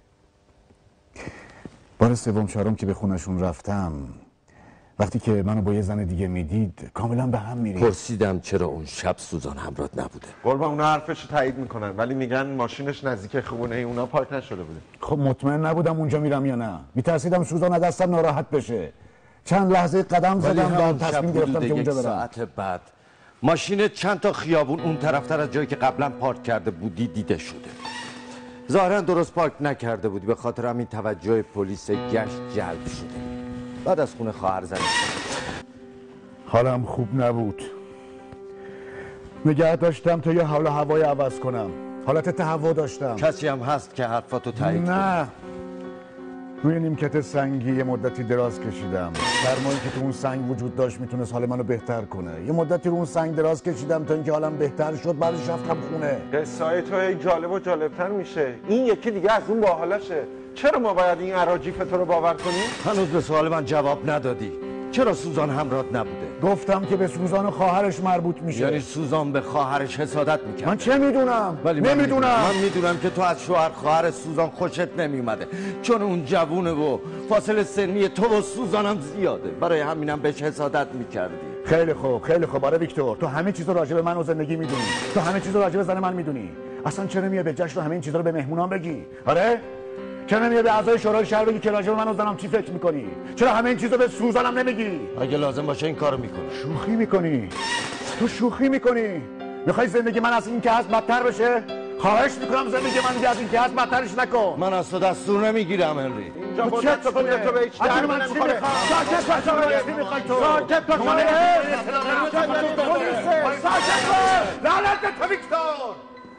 بار 3-4 که به خونشون رفتم، وقتی که منو با یه زن دیگه میدید کاملا به هم میرید. پرسیدم چرا اون شب سوزان همراه نبوده. قربان اونا حرفش رو تایید میکنن، ولی میگن ماشینش نزدیک خونه اونا پارک نشده بوده. خب مطمئن نبودم اونجا میرم یا نه. میترسیدم سوزان از دستم ناراحت بشه. چند لحظه قدم زدم و تصمیم گرفتم که اونجا برم. ساعت بعد ماشین چند تا خیابون اون طرفتر از جایی که قبلا پارک کرده بودی دیده شده. ظاهرا درست پارک نکرده بودی، به خاطر همین توجه پلیس گشت جلب شده. بعد از خونه خواهر زنی حالم خوب نبود. نگه داشتم تا یه حال و هوای عوض کنم. حالت تهوع داشتم. کسی هم هست که حرفاتو تایید کنه؟ نه. روی نیمکت سنگی یه مدتی دراز کشیدم. سرمایی که تو اون سنگ وجود داشت میتونست حال منو بهتر کنه. یه مدتی رو اون سنگ دراز کشیدم تا اینکه حالم بهتر شد، بعدش رفتم خونه. قصه‌های تو جالب و جالبتر میشه. این یکی دیگه از اون باحالشه. چرا ما باید این اراجیف تو رو باور کنیم؟ هنوز به سوال من جواب ندادی. چرا سوزان همراهت نبوده؟ گفتم که به سوزان و خواهرش مربوط میشه. یعنی سوزان به خواهرش حسادت میکرد؟ من چه میدونم؟ نمیدونم. من میدونم که تو از شوهر خواهر سوزان خوشت نمیومده، چون اون جوونه و فاصله سنی تو و سوزانم زیاده، برای همینم بهش حسادت میکردی. خیلی خوب. آره ویکتور، تو همه چیزو راجع به من و زندگی میدونی. تو همه چیزو راجع به زن من میدونی. اصلا چرا نمیای به جشن و همه این چیزا رو به مهمونان بگی؟ آره؟ چرا نمیای به اعضای شورای شهر بگی که راجع به من و زنم چی فکر میکنی؟ چرا همه این چیزا به سوزانم نمیگی؟ اگه لازم باشه این کارو میکنی. شوخی میکنی. تو شوخی میکنی. میخوای زندگی من از این که هست بدتر بشه؟ خواهش میکنم زمین که من دیگه از این که هست بدترش نکن. من از تو دستور نمیگیرم هنری. اینجا مدت بکنه تو به هیچ درد نمیخوره. ساکت باش چی میخوای تو؟ ساکت باش ساکت باش لعنت به تو ویکتور.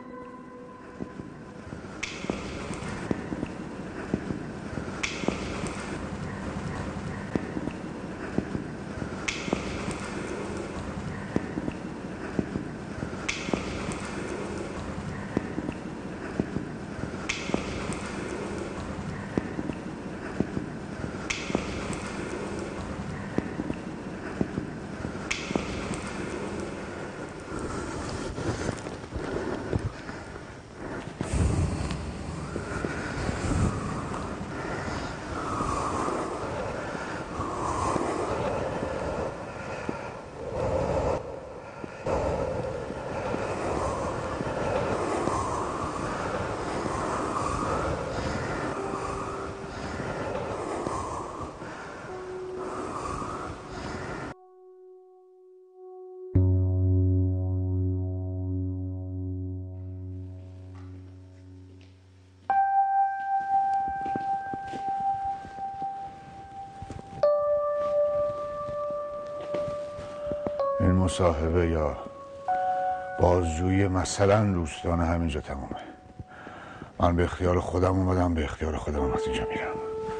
این مصاحبه یا بازجویی مثلا دوستانه همینجا تمومه. من به اختیار خودم اومدم، به اختیار خودم از اینجا میرم.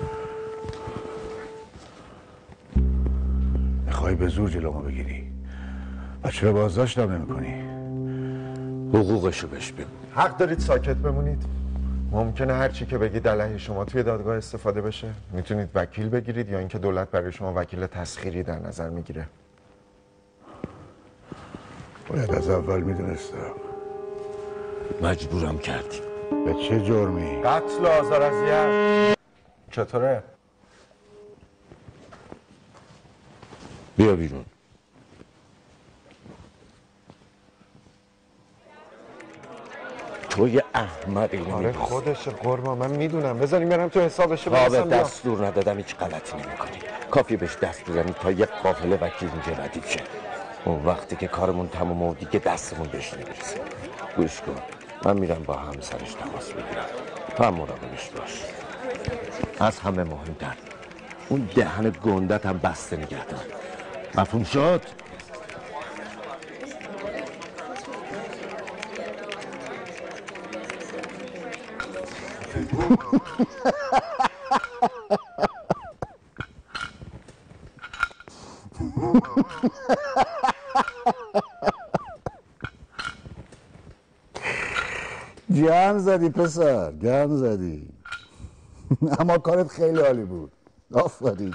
میخوای به زور جلومو بگیری و چرا بازداشتم نمی‌کنی؟ حقوقشو بهش بگو. حق دارید ساکت بمونید. ممکنه هر چی که بگید علیه شما توی دادگاه استفاده بشه. میتونید وکیل بگیرید یا اینکه دولت برای شما وکیل تسخیری در نظر میگیره. باید از اول میدونستم. مجبورم کردی. به چه جرمی؟ قتل و آزار اذیت. چطوره؟ بیا بیرون. تو یه احمقی. آره خودشه قربا، من میدونم. بذاریم برم تو حسابش به برسم. دستور ندادم هیچ غلطی نمی‌کنی. کافی بهش دستور بدی تا یک قافله وکیل اینجا ردیف شه. اون وقتی که کارمون تمومه و دیگه دستمون بهش نمیرسه. گوش کن، من میرم با همسرش تماس بگیرم. تو هم مراقبش باش. از همه مهمتر اون دهن گندت هم بسته نگه دار. مفهوم شد؟ گند زدی پسر، گند زدی. اما کارت خیلی عالی بود. آفرین.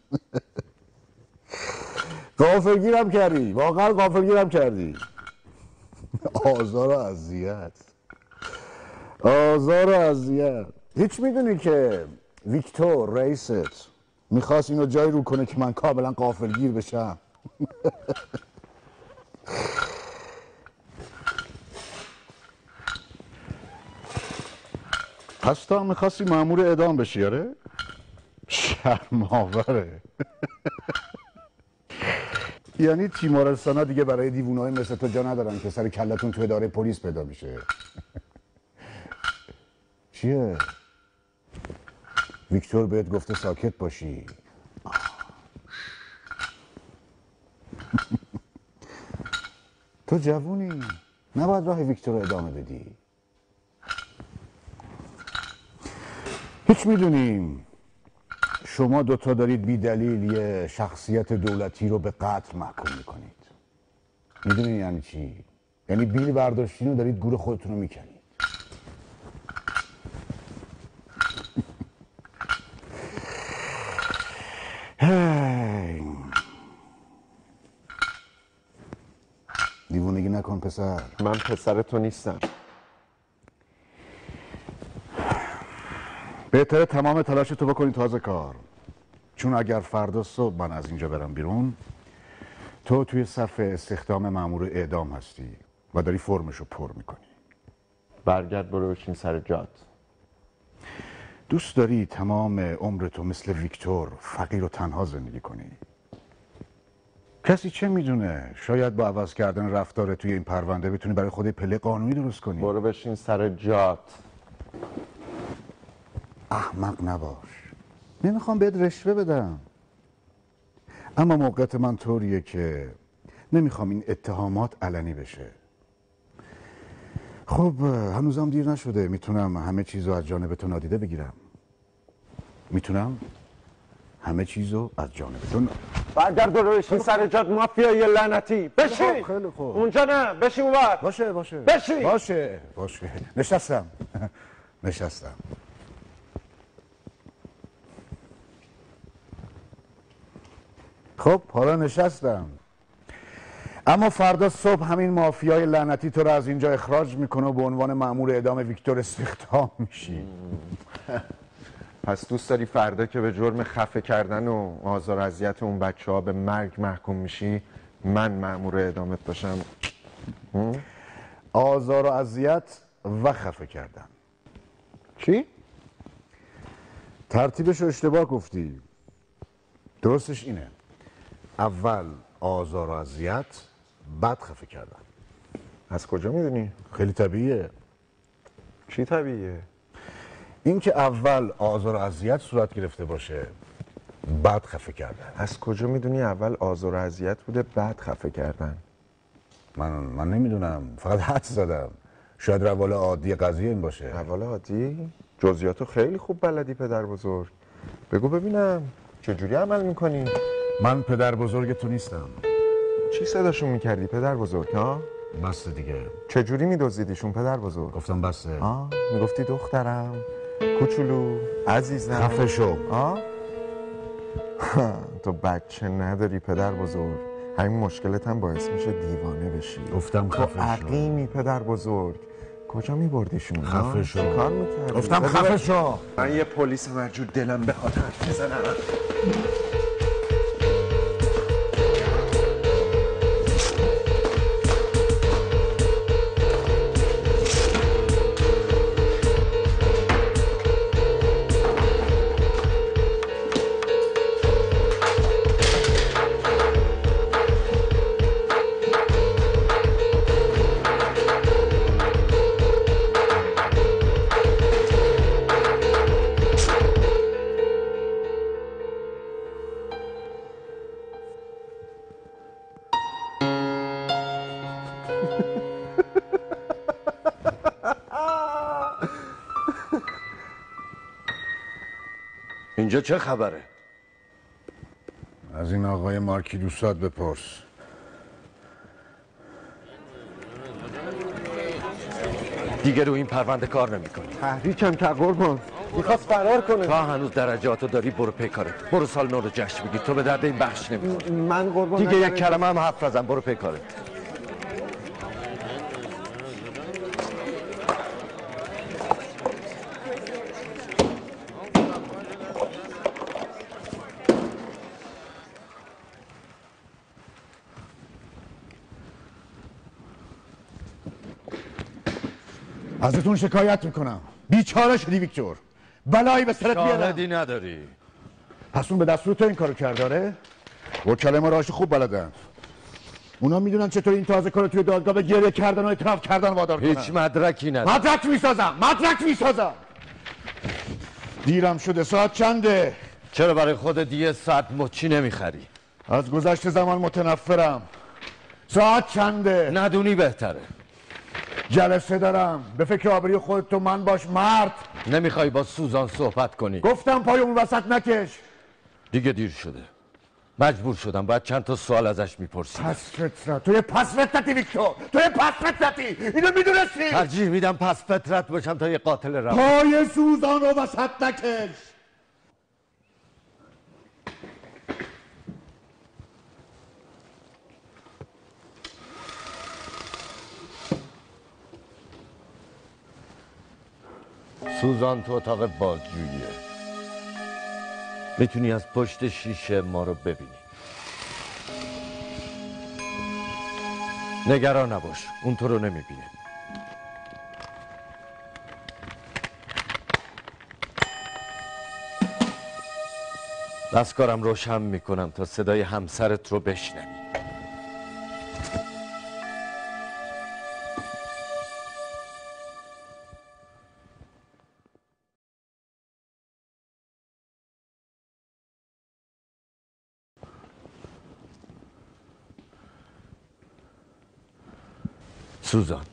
غافلگیرم کردی، واقعا غافلگیرم کردی. آزار و اذیت، آزار و اذیت. هیچ میدونی که ویکتور رئیست میخواست اینو جایی رو کنه که من کاملا غافلگیر بشم. پس تو هم میخواستی مأمور اعدام بشی؟ آره؟ شرم‌آوره. یعنی تیمارستانا دیگه برای دیوونه‌های مثل تو جا ندارن که سر کلتون تو اداره پلیس پیدا میشه. چیه؟ ویکتور بهت گفته ساکت باشی. تو جوونی، نباید راه ویکتور رو ادامه بدی. هیچ میدونیم شما دوتا دارید بی دلیل یه شخصیت دولتی رو به قتل محکوم میکنید. میدونی یعنی چی؟ یعنی بیل برداشتین و دارید گور خودتون رو میکنید. دیوونگی نکن پسر. من پسر تو نیستم. بهتره تمام تلاش تو بکنی تازه کار، چون اگر فردا صبح من از اینجا برم بیرون تو توی صف استخدام مأمور اعدام هستی و داری فرمشو پر میکنی. برگرد برو بشین سر جات. دوست داری تمام عمرتو مثل ویکتور فقیر و تنها زندگی کنی؟ کسی چه میدونه؟ شاید با عوض کردن رفتار توی این پرونده بتونی برای خود پله قانونی درست کنی. برو بشین سر جات. احمق نباش. نمیخوام بهت رشوه بدم، اما موقعیت من طوریه که نمیخوام این اتهامات علنی بشه. خب هنوزم دیر نشده، میتونم همه چیزو از جانب تو نادیده بگیرم. میتونم همه چیزو از جانب تو برگرد برو بشین سر جات مافیای لعنتی. بشین. خیلی خوب. اونجا نه، بشین اونور. باشه بشین. باشه نشستم. خب حالا نشستم، اما فردا صبح همین مافیای لعنتی تو رو از اینجا اخراج میکنه و به عنوان مأمور اعدام ویکتور استخدام میشی. پس دوست داری فردا که به جرم خفه کردن و آزار و اذیت اون بچه‌ها به مرگ محکوم میشی من مأمور اعدامت باشم؟ آزار و اذیت و خفه کردن. چی؟ ترتیبش رو اشتباه گفتی. درستش اینه: اول آزار و اذیت، بعد خفه کردن. از کجا میدونی؟ خیلی طبیعیه. چی طبیعیه؟ این که اول آزار و اذیت صورت گرفته باشه، بعد خفه کردن. از کجا میدونی اول آزار و اذیت بوده بعد خفه کردن؟ من نمیدونم، فقط حدس زدم. شاید روال عادی قضیه این باشه. روال عادی؟ جزئیاتو خیلی خوب بلدی پدر بزرگ. بگو ببینم چجوری عمل میکنی؟ من پدر بزرگ تو نیستم. چی صداشون میکردی پدر بزرگ ها؟ بسته دیگه. چجوری میدزدیدشون پدر بزرگ؟ گفتم بسته. میگفتی دخترم، کوچولو، عزیزم. خفه شو. تو بچه نداری پدر بزرگ، همین مشکلت هم باعث میشه دیوانه بشی. گفتم خفه شو. عقیمی پدر بزرگ. کجا میبردیشون؟ خفه شو. کار میکردی؟ گفتم خفه شو. من یه پلیس مرجو دلم بخواد حرف بزنم. اینجا چه خبره؟ از این آقای مارکی دوستات بپرس. دیگه رو این پرونده کار نمی‌کنی. تحریکم که قربان میخواست فرار کنه. تا هنوز درجاتو داری، برو پی کارت. برو سال نو رو جشن بگیر. تو به درد این بخش نمی‌خوری. من قربان دیگه یک کلمه هم حرف نزن. برو پی کارت. ازتون شکایت میکنم. بیچاره شدی ویکتور. بلایی به سرت بیارم. شاهدی نداری. پس اون به دستور تو این کارو کرده داره؟ وکلای ما راهشو خوب بلدن. اونا میدونن چطور این تازه کارو توی دادگاه به گریه کردن و اعتراف کردن وادار کنن. هیچ مدرکی نداری. مدرک میسازم. دیرم شده. ساعت چنده؟ چرا برای خودت یه ساعت مچی نمیخری؟ از گذشت زمان متنفرم. ساعت چنده؟ ندونی بهتره. جلسه دارم. به فکر آبروی خودت تو من باش مرد. نمیخوای با سوزان صحبت کنی؟ گفتم پای اون وسط نکش. دیگه دیر شده. مجبور شدم باید چند تا سوال ازش میپرسی. پس فطرت. توی پس فطرتی ویکتور. توی پس فطرتی. اینو میدونستی؟ ترجیح میدم پس فطرت باشم تا یه قاتل روان. پای سوزان رو وسط نکش. سوزان تو اتاق بازجوییه. میتونی از پشت شیشه ما رو ببینی. نگران نباش، اون تو رو نمیبینه. دستکارم روشن میکنم تا صدای همسرت رو بشنوی. سوزان.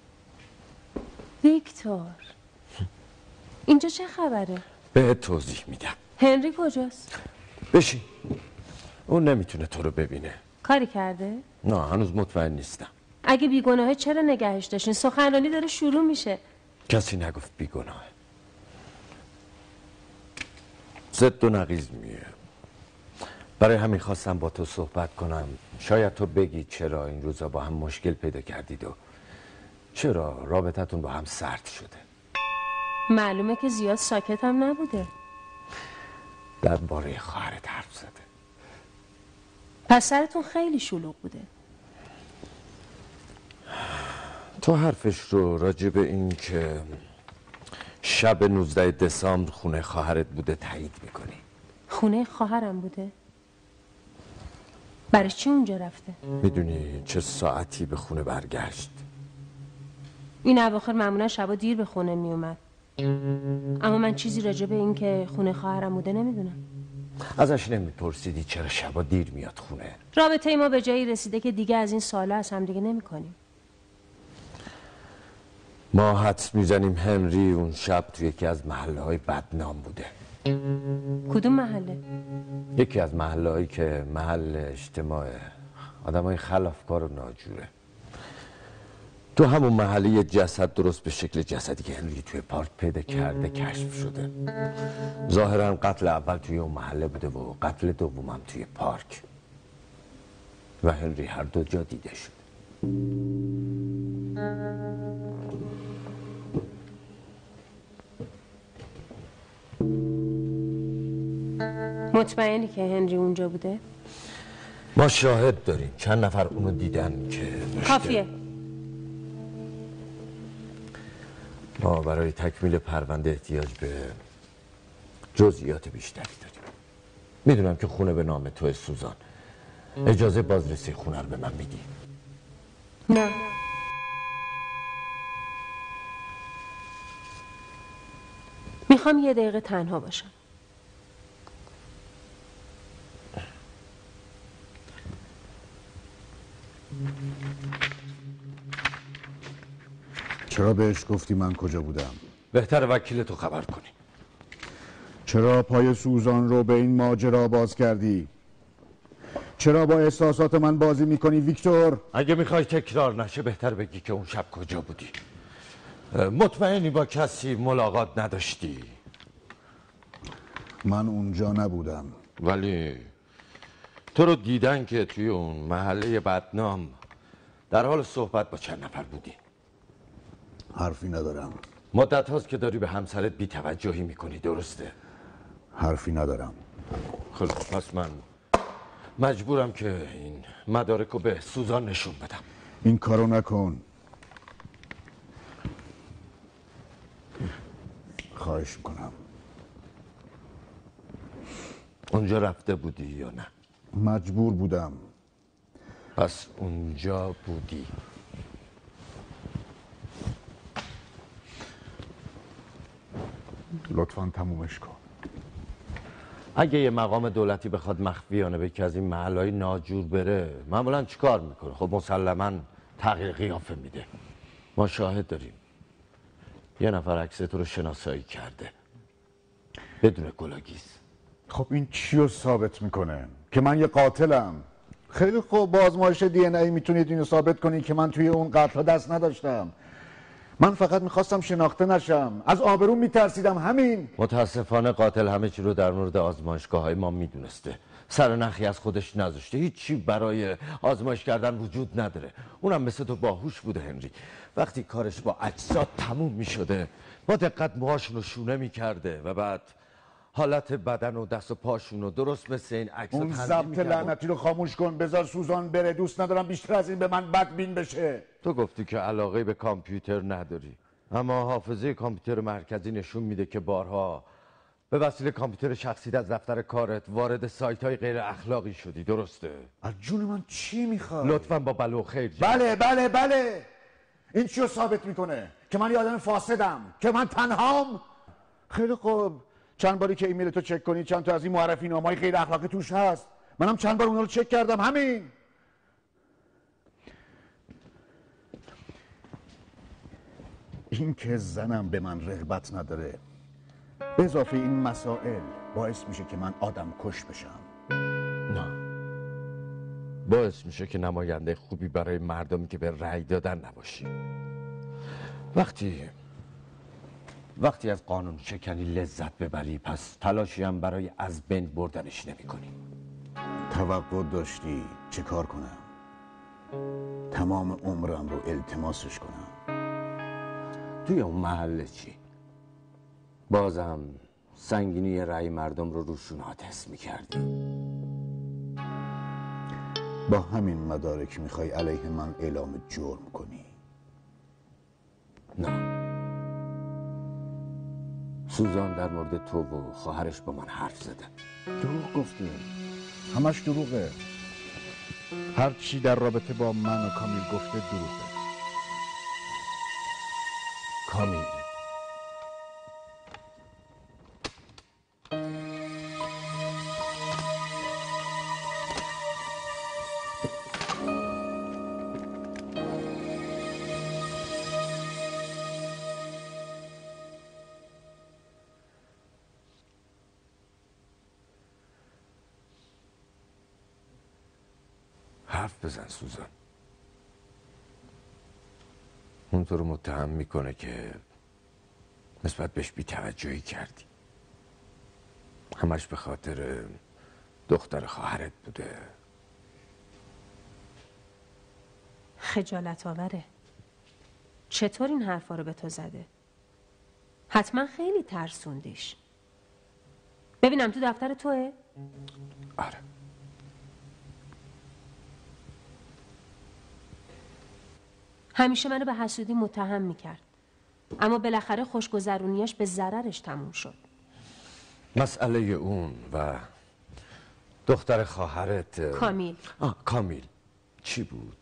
ویکتور، اینجا چه خبره؟ بهت توضیح میدم. هنری کجاست؟ بشین. اون نمیتونه تو رو ببینه. کاری کرده؟ نه هنوز مطمئن نیستم. اگه بیگناهه چرا نگهش داشتین؟ سخنرانی داره شروع میشه. کسی نگفت بیگناهه. ضد و نقیض میگه. برای همین خواستم با تو صحبت کنم. شاید تو بگی چرا این روزا با هم مشکل پیدا کردید و چرا رابطتون با هم سرد شده. معلومه که زیاد ساکت هم نبوده. درباره خواهرت حرف زده. پس سرتون خیلی شلوغ بوده. تو حرفش رو راجع به این که شب 19 دسامبر خونه خواهرت بوده تایید میکنی؟ خونه خواهرم بوده؟ برای چی اونجا رفته؟ میدونی چه ساعتی به خونه برگشت؟ این اواخر معمولا شبا دیر به خونه میومد. اما من چیزی راجع به این که خونه خواهرم بوده نمیدونم. ازش نمیپرسیدی چرا شبا دیر میاد خونه؟ رابطه ما به جایی رسیده که دیگه از این سالا از هم دیگه نمی کنیم. ما حدس میزنیم هنری اون شب توی یکی از محله‌های بدنام بوده. کدوم محله؟ یکی از محله‌هایی که محل اجتماع آدمای خلافکار و ناجوره. تو همون محله یه جسد درست به شکل جسدی که هنری توی پارک پیدا کرده کشف شده. ظاهرا قتل اول توی اون محله بوده و قتل دومم توی پارک. و هنری هر دو جا دیده شد. مطمئنی که هنری اونجا بوده؟ ما شاهد داریم. چند نفر اونو دیدن که کافیه. ما برای تکمیل پرونده احتیاج به جزئیات بیشتری داریم. میدونم که خونه به نام تو سوزان. اجازه بازرسی خونه رو به من میدی؟ نه. میخوام یه دقیقه تنها باشم. چرا بهش گفتی من کجا بودم؟ بهتر وکیل تو خبر کنی. چرا پای سوزان رو به این ماجرا باز کردی؟ چرا با احساسات من بازی میکنی ویکتور؟ اگه میخوای تکرار نشه بهتر بگی که اون شب کجا بودی. مطمئنی با کسی ملاقات نداشتی؟ من اونجا نبودم. ولی تو رو دیدن که توی اون محله بدنام در حال صحبت با چند نفر بودی. حرفی ندارم. مدت هاست که داری به همسرت بی‌توجهی میکنی، درسته؟ حرفی ندارم. خب پس من مجبورم که این مدارک رو به سوزان نشون بدم. این کارو نکن. خواهش میکنم. اونجا رفته بودی یا نه؟ مجبور بودم. پس اونجا بودی. لطفاً تمومش کن. اگه یه مقام دولتی بخواد مخفیانه به یکی از این محلهای ناجور بره معمولا چیکار میکنه؟ خب مسلما تغییر قیافه میده. ما شاهد داریم. یه نفر عکس تو رو شناسایی کرده بدون گلاگیز. خب این چی رو ثابت میکنه؟ که من یه قاتلم. خیلی خوب، با آزمایش دی ان ای میتونید اینو ثابت کنید که من توی اون قتل دست نداشتم. من فقط میخواستم شناخته نشم. از آبروم میترسیدم، همین. متاسفانه قاتل همه چی رو در مورد آزمایشگاه های ما میدونسته. سر نخی از خودش نذاشته. هیچی برای آزمایش کردن وجود نداره. اونم مثل تو باهوش بوده هنری. وقتی کارش با اجساد تموم میشده با دقت موهاشون رو شونه میکرده و بعد حالت بدن و دست و پاشون رو درست مثل این عکس‌ها اون تنظیم ضبط می‌کرد. لعنتی رو خاموش کن. بذار سوزان بره. دوست ندارم بیشتر از این به من بدبین بشه. تو گفتی که علاقه به کامپیوتر نداری، اما حافظه کامپیوتر مرکزی نشون میده که بارها به وسیله کامپیوتر شخصی از دفتر کارت وارد سایت‌های غیر اخلاقی شدی، درسته؟ از جون من چی میخوای؟ لطفاً با بله و خیر جواب. بله. این چی رو ثابت میکنه؟ که من یه آدم فاسدم؟ که من تنهام؟ خیلی خوب. چند باری که ایمیل تو چک کنی چند تا از این معرفی نامه‌های غیر اخلاقی توش هست. منم چند بار اونا رو چک کردم، همین. این که زنم به من رغبت نداره به اضافه این مسائل باعث میشه که من آدم کش بشم. نه، باعث میشه که نماینده خوبی برای مردمی که به رأی دادن نباشی. وقتی از قانون شکنی لذت ببری، پس تلاشی هم برای از بین بردنش نمی کنی. توقع داشتی چه کار کنم؟ تمام عمرم رو التماسش کنم؟ توی اون محله چی؟ بازم سنگینی رأی مردم رو روشونات حس میکردی؟ با همین مدارک میخوای علیه من اعلام جرم کنی؟ نه، سوزان در مورد تو و خواهرش با من حرف زدن. دروغ گفته، همش دروغه. هر چی در رابطه با من و کامیل گفته دروغه. کامیل حرف بزن سوزان. اون تو رو متهم میکنه که نسبت بهش بی‌توجهی کردی. همش به خاطر دختر خواهرت بوده. خجالت آوره. چطور این حرفا رو به تو زده؟ حتما خیلی ترسوندیش. ببینم تو دفتر توه؟ آره. همیشه منو به حسودی متهم میکرد، اما بالاخره خوشگذرونیاش به ضررش تموم شد. مسئله اون و دختر خواهرت کامیل. کامیل چی بود؟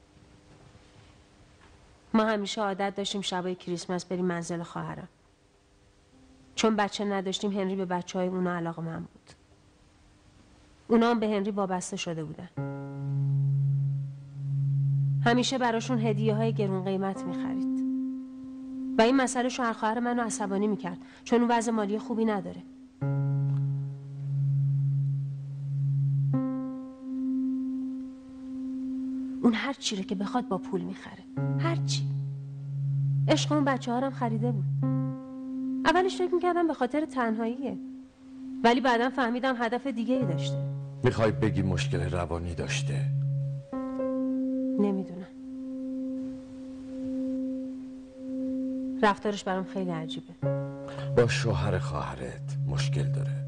ما همیشه عادت داشتیم شبای کریسمس بریم منزل خواهرم. چون بچه نداشتیم هنری به بچه‌های اونا علاقه‌مند بود. اونا هم به هنری وابسته شده بودن. همیشه براشون هدیه‌های گرون قیمت می‌خرید. و این مسئله شوهر خواهر منو عصبانی می‌کرد، چون اون وضع مالی خوبی نداره. اون هر چی رو که بخواد با پول می‌خره. هر چی. عشق اون بچه‌ها رو هم خریده بود. اولش فکر می‌کردم به خاطر تنهاییه. ولی بعداً فهمیدم هدف دیگه‌ای داشته. میخوای بگی مشکل روانی داشته؟ نمیدونم. رفتارش برام خیلی عجیبه. با شوهر خواهرت مشکل داره؟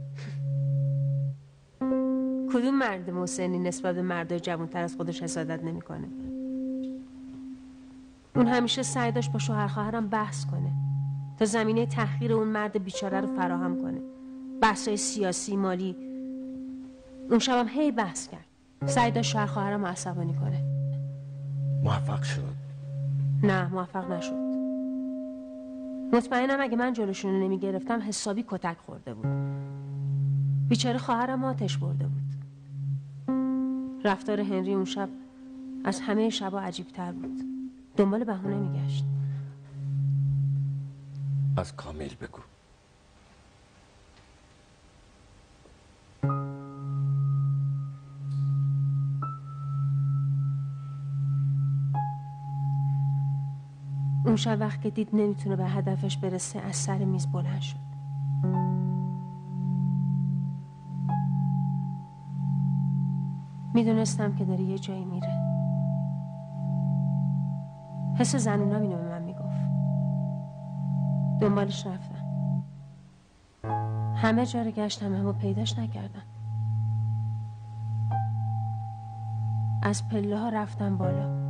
کدوم مرد مسنی نسبت به مردای جوان‌تر از خودش حسادت نمی‌کنه؟ اون همیشه سعی داشت با شوهر خواهرم بحث کنه تا زمینه تحقیر اون مرد بیچاره رو فراهم کنه. بحث‌های سیاسی، مالی. اون شبم هی بحث کرد. سعی داشت شوهر خواهرم رو عصبانی کنه. موفق شد؟ نه، موفق نشد. مطمئنم اگه من جلوشون رو نمی‌گرفتم حسابی کتک خورده بود. بیچاره خواهرم آتش برده بود. رفتار هنری اون شب از همه شبا عجیب‌تر بود. دنبال بهونه میگشت. از کامیل بگو. اون شب وقت که دید نمیتونه به هدفش برسه از سر میز بلند شد. میدونستم که داره یه جایی میره. حس زنونم اینو به من میگفت. دنبالش رفتم. همه جا رو گشتم اما پیداش نکردم. از پله ها رفتم بالا.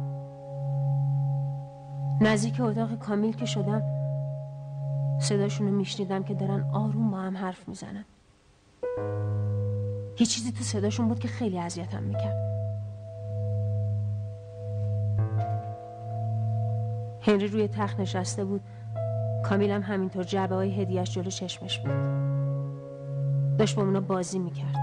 نزدیک اتاق کامیل که شدم صداشونو میشنیدم که دارن آروم با هم حرف میزنن. یه چیزی تو صداشون بود که خیلی اذیتم میکرد. هنری روی تخت نشسته بود. کامیل هم همینطور جعبه های هدیهش جلو چشمش بود. داشت با اونا بازی میکرد.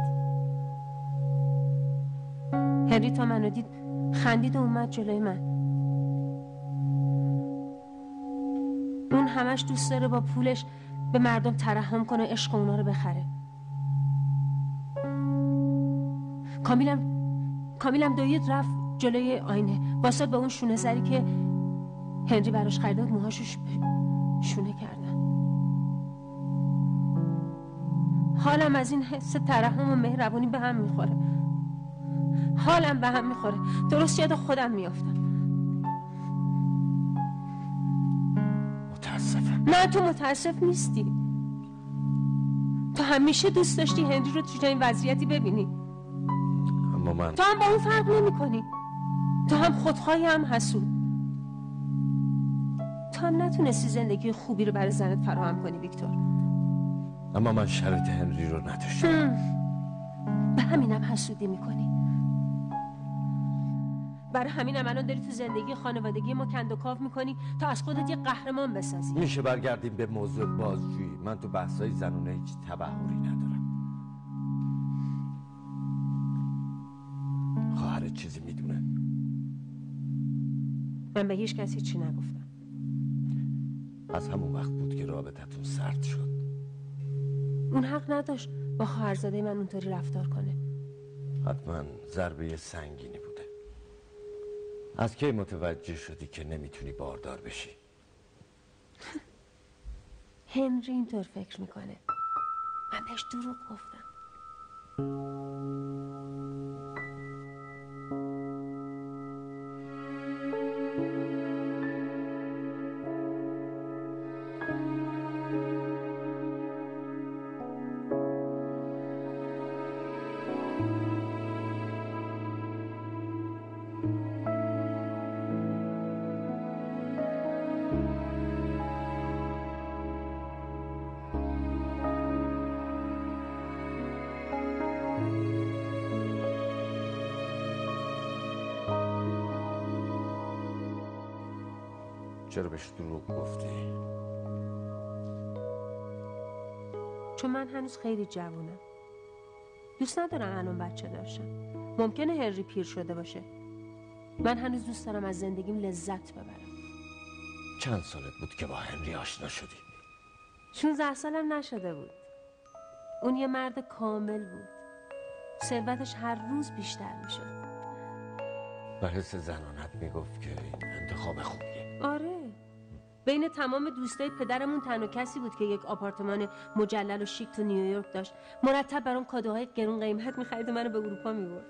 هنری تا منو دید خندید و اومد جلوی من. همش دوست داره با پولش به مردم ترحم کنه و عشق اونا رو بخره. کامیلم دوید رفت جلوی آینه، واسه به اون شونه زری که هنری براش خریده بود موهاشو شونه کردن. حالم از این حس ترحم و مهربونی به هم میخوره. حالم به هم میخوره. درست یاد خودم میافتم. متاسفم. نه تو متاسف نیستی. تو همیشه دوست داشتی هنری رو تو این وضعیتی ببینی. اما من تو هم با اون فرق نمی کنی. تو هم خودخواهی هم حسود. تو هم نتونستی زندگی خوبی رو برای زنت فراهم کنی ویکتور. اما من شرط هنری رو نداشتم. به همینم حسودی میکنی. برای همینم الان داری تو زندگی خانوادگی ما کندوکاو میکنی تا از خودت یه قهرمان بسازی. میشه برگردیم به موضوع بازجویی. من تو بحثای زنونه هیچ تبحری ندارم. خواهرت چیزی میدونه؟ من به هیچ کسی چی نگفتم. از همون وقت بود که رابطتون سرد شد. اون حق نداشت با خواهرزاده من اونطوری رفتار کنه. حتما ضربه سنگینی بوده. از کی متوجه شدی که نمیتونی باردار بشی؟ هنری اینطور فکر میکنه. من بهش دروغ گفتم. چرا بهش دروغ گفتی؟ چون من هنوز خیلی جوونم. دوست ندارم الان بچه داشتم. ممکنه هنری پیر شده باشه. من هنوز دوست دارم از زندگیم لذت ببرم. چند سالت بود که با هنری آشنا شدی؟ 16 سالم نشده بود. اون یه مرد کامل بود. ثروتش هر روز بیشتر میشد. و حس زنانت میگفت که این انتخاب خوبیه. آره. بین تمام دوستای پدرمون تنها کسی بود که یک آپارتمان مجلل و شیک تو نیویورک داشت. مرتب برام کادوهای گرون قیمت می‌خرید و منو به اروپا می‌برد.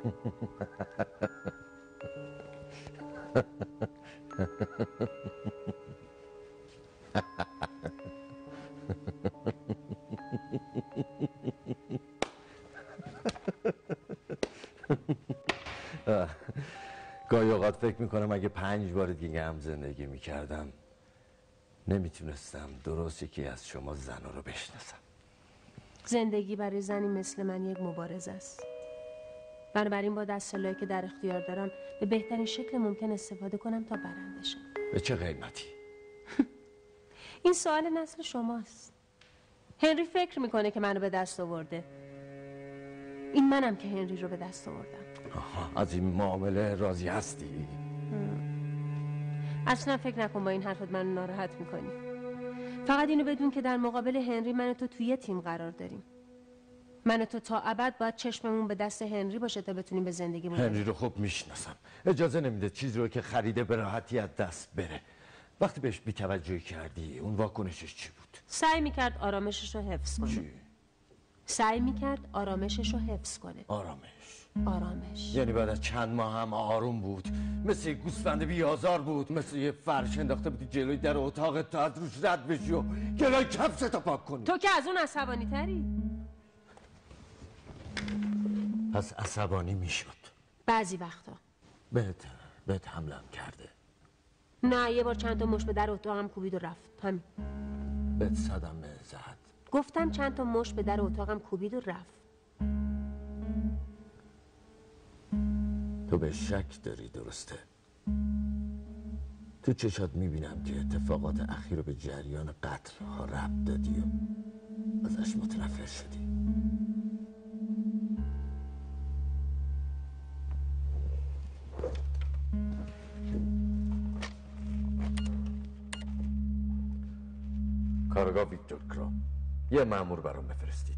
گاهی اوقات فکر میکنم اگه 5 بار دیگه هم زندگی میکردم نمیتونستم درست یکی از شما زنها رو بشناسم. زندگی برای زنی مثل من یک مبارزه است. بنابراین با دست‌الهی که در اختیار دارم به بهترین شکل ممکن استفاده کنم تا برنده شم. به چه قیمتی؟ این سوال نسل شماست. هنری فکر میکنه که منو به دست آورده. این منم که هنری رو به دست آوردم. از این معامله راضی هستی؟ اصلا فکر نکن با این حرفت منو ناراحت میکنی. فقط اینو بدون که در مقابل هنری من و تو توی تیم قرار داریم. من و تو تا ابد باید چشممون به دست هنری باشه تا بتونیم به زندگیمون. هنری رو خوب میشناسم. اجازه نمیده چیزی رو که خریده به راحتی از دست بره. وقتی بهش بی‌توجهی کردی اون واکنشش چی بود؟ سعی میکرد آرامشش رو حفظ کنه. چی؟ سعی میکرد آرامشش رو حفظ کنه. آرامش یعنی بعد از چند ماه هم آروم بود، مثل یک گوسفند بیازار بود، مثل یه فرش انداخته بودی جلوی در اتاق تا از روش رد بشی و گلای کفشتو پاک کنی. تو که از اون عصبانی تری. پس عصبانی میشد بعضی وقتا. بهت حملم کرده؟ نه، یه بار چند تا مشت به در اتاقم کوبید و رفت. همین. بهت صدمه زد؟ گفتم چند تا مشت به در اتاقم کوبید و رفت. تو به شک داری، درسته؟ تو چشات میبینم که اتفاقات اخیر رو به جریان قتل‌ها ربط دادی و ازش متنفر شدی. کارگاه ویکتور کرام، یه مأمور برام بفرستید.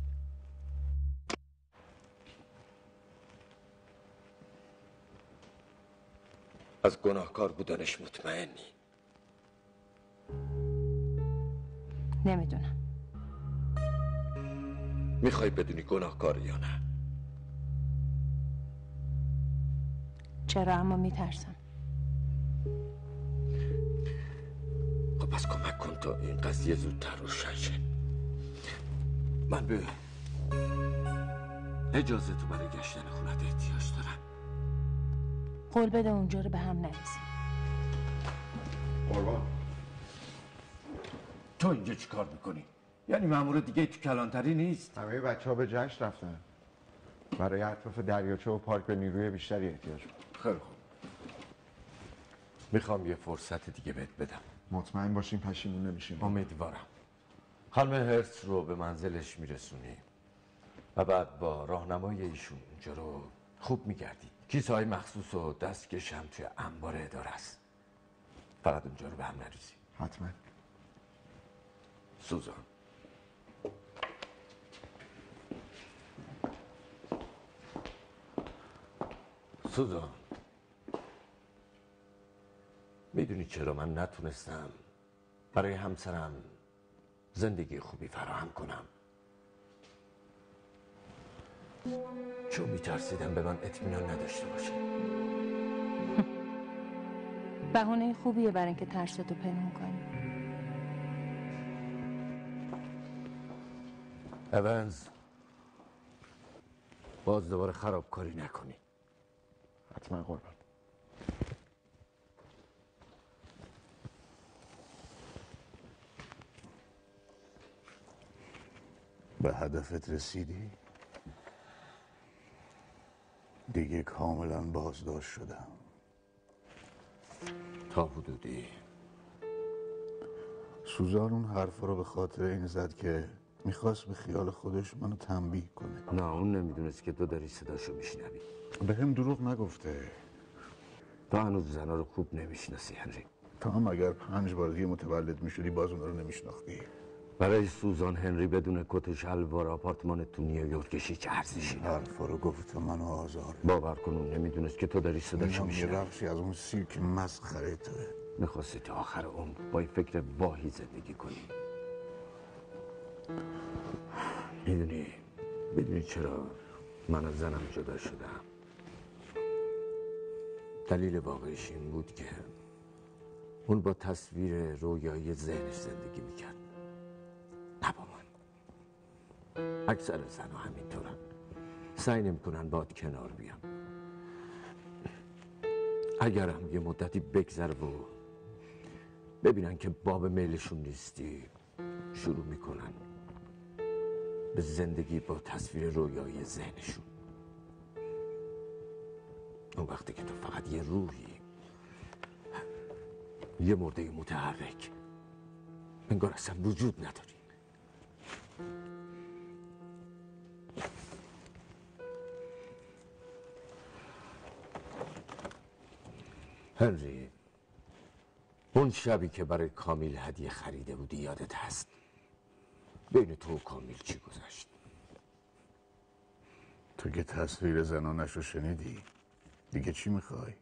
از گناهکار بودنش مطمئنی؟ نمیدونم. میخوای بدونی گناهکار یا نه؟ چرا؟ اما میترسم. خب پس کمک کن تا این قضیه زودتر روشن شه. من به اجازه تو برای گشتن خونت احتیاج دارم. قول بده اونجا رو به هم نریزی. قربان تو اینجا چی کار میکنی؟ یعنی مأمور دیگه تو کلانتری نیست؟ همه بچه‌ها به جشن رفتن. برای اطراف دریاچه و پارک به نیروی بیشتری احتیاج بود. خیلی خوب. میخوام یه فرصت دیگه بهت بدم. مطمئن باشین پشیمون نمیشین. امیدوارم. خانم هرتز رو به منزلش میرسونی و بعد با راهنمای ایشون اونجا رو خوب میگردید. کیسه های مخصوص و دستکش هم توی انبار اداره است. فقط اونجا رو به هم نریزی. حتما. سوزان، سوزان، میدونی چرا من نتونستم برای همسرم زندگی خوبی فراهم کنم؟ چون میترسیدم به من اطمینان نداشته باشه. بهونه خوبیه برای اینکه ترستو پنهون کنی. ایونز، باز دوباره خرابکاری نکنی. حتما قربان. به هدفت رسیدی؟ دیگه کاملا بازداشت شدم. تا حدودی. سوزان اون حرفا رو به خاطر این زد که میخواست به خیال خودش منو تنبیه کنه. نه، اون نمیدونست که تو داری صداشو میشنوی. به هم دروغ نگفته. تو هنوز زنا رو خوب نمیشناسی هنری. تا هم اگر 5 بار دیگه متولد میشدی باز اون رو نمیشناختی. برای سوزان هنری بدون کت و شلوار آپارتمان تو نیویورکشی چه ارزشی داره؟ حرفا رو گفت منو آزار. باور کن اون نمیدونست که تو داری صداشو یه میشنوی. رقصی از اون سیرک مسخره توه. میخواستی تا آخر عمر با این فکر واهی زندگی کنی. میدونی چرا من از زنم جدا شدم؟ دلیل واقعیش این بود که اون با تصویر رویایی ذهنش زندگی میکرد، نه با من. اکثر زنها همینطورن، سعی نمیکنن باهات کنار بیان. اگرم یه مدتی بگذره و ببینن که باب میلشون نیستی، شروع میکنن به زندگی با تصویر رویایی ذهنشون. اون وقتی که تو فقط یه روحی، یه مرده متحرک، انگار اصلا وجود نداری. هنری، اون شبی که برای کامیل هدیه خریده بودی یادت هست؟ بین تو و کامیل چی گذشت؟ تو که تصویر زنانش رو شنیدی دیگه چی میخوای؟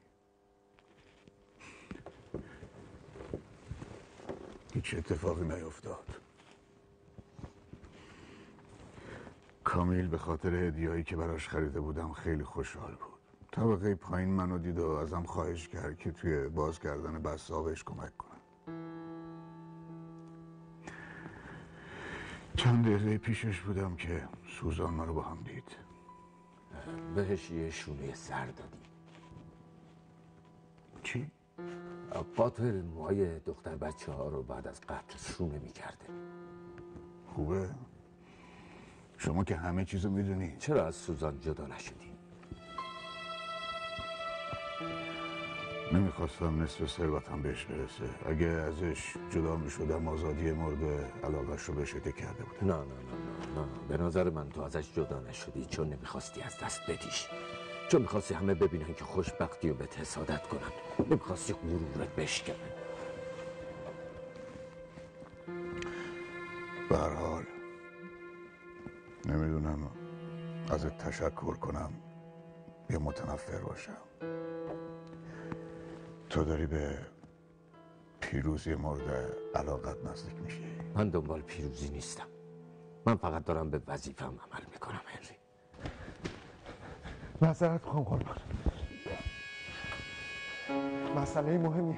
هیچ اتفاقی نیفتاد. کامیل به خاطر هدیه‌ای که براش خریده بودم خیلی خوشحال بود. طبقه پایین منو دید و ازم خواهش کرد که توی باز کردن بسته بهش کمک کنم. چند دقیقه پیشش بودم که سوزان منو با هم دید. بهش یه شونه سر دادی. چی؟ قاتل موهای دختر بچه ها رو بعد از قتل شونه میکرده. خوبه؟ شما که همه چیزو میدونی. چرا از سوزان جدا نشدی؟ نمیخواستم نصف ثروتم بهش برسه. اگه ازش جدا میشدم آزادی مورد علاقش رو بهش عطا کرده بودم. نه. به نظر من تو ازش جدا نشدی چون نمیخواستی از دست بدیش. چون میخواستی همه ببینن که خوشبختی و بهت حسادت کنن. نمیخواستی غرورت بشکنه. به هر حال نمیدونم ازت تشکر کنم یا متنفر باشم. تو داری به پیروزی مورد علاقت نزدیک میشی. من دنبال پیروزی نیستم. من فقط دارم به وظیفه‌ام عمل میکنم هنری. معذرت میخوام قربان. مسئله مهمی.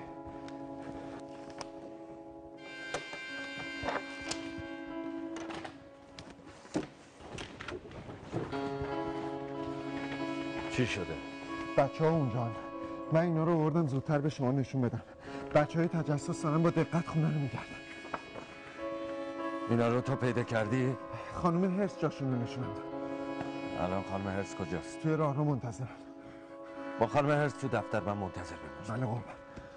چی شده؟ بچه ها اونجان. من اینا رو آوردم زودتر به شما نشون بدم. بچه های تجسس دارن با دقت خونه رو میگردن. اینا رو تو پیدا کردی؟ خانم هرس جاشون رو نشونم داد. الان خانم هرس کجاست؟ توی راه رو منتظرم. با خانم هرس تو دفتر من منتظر بمون. بله قربان.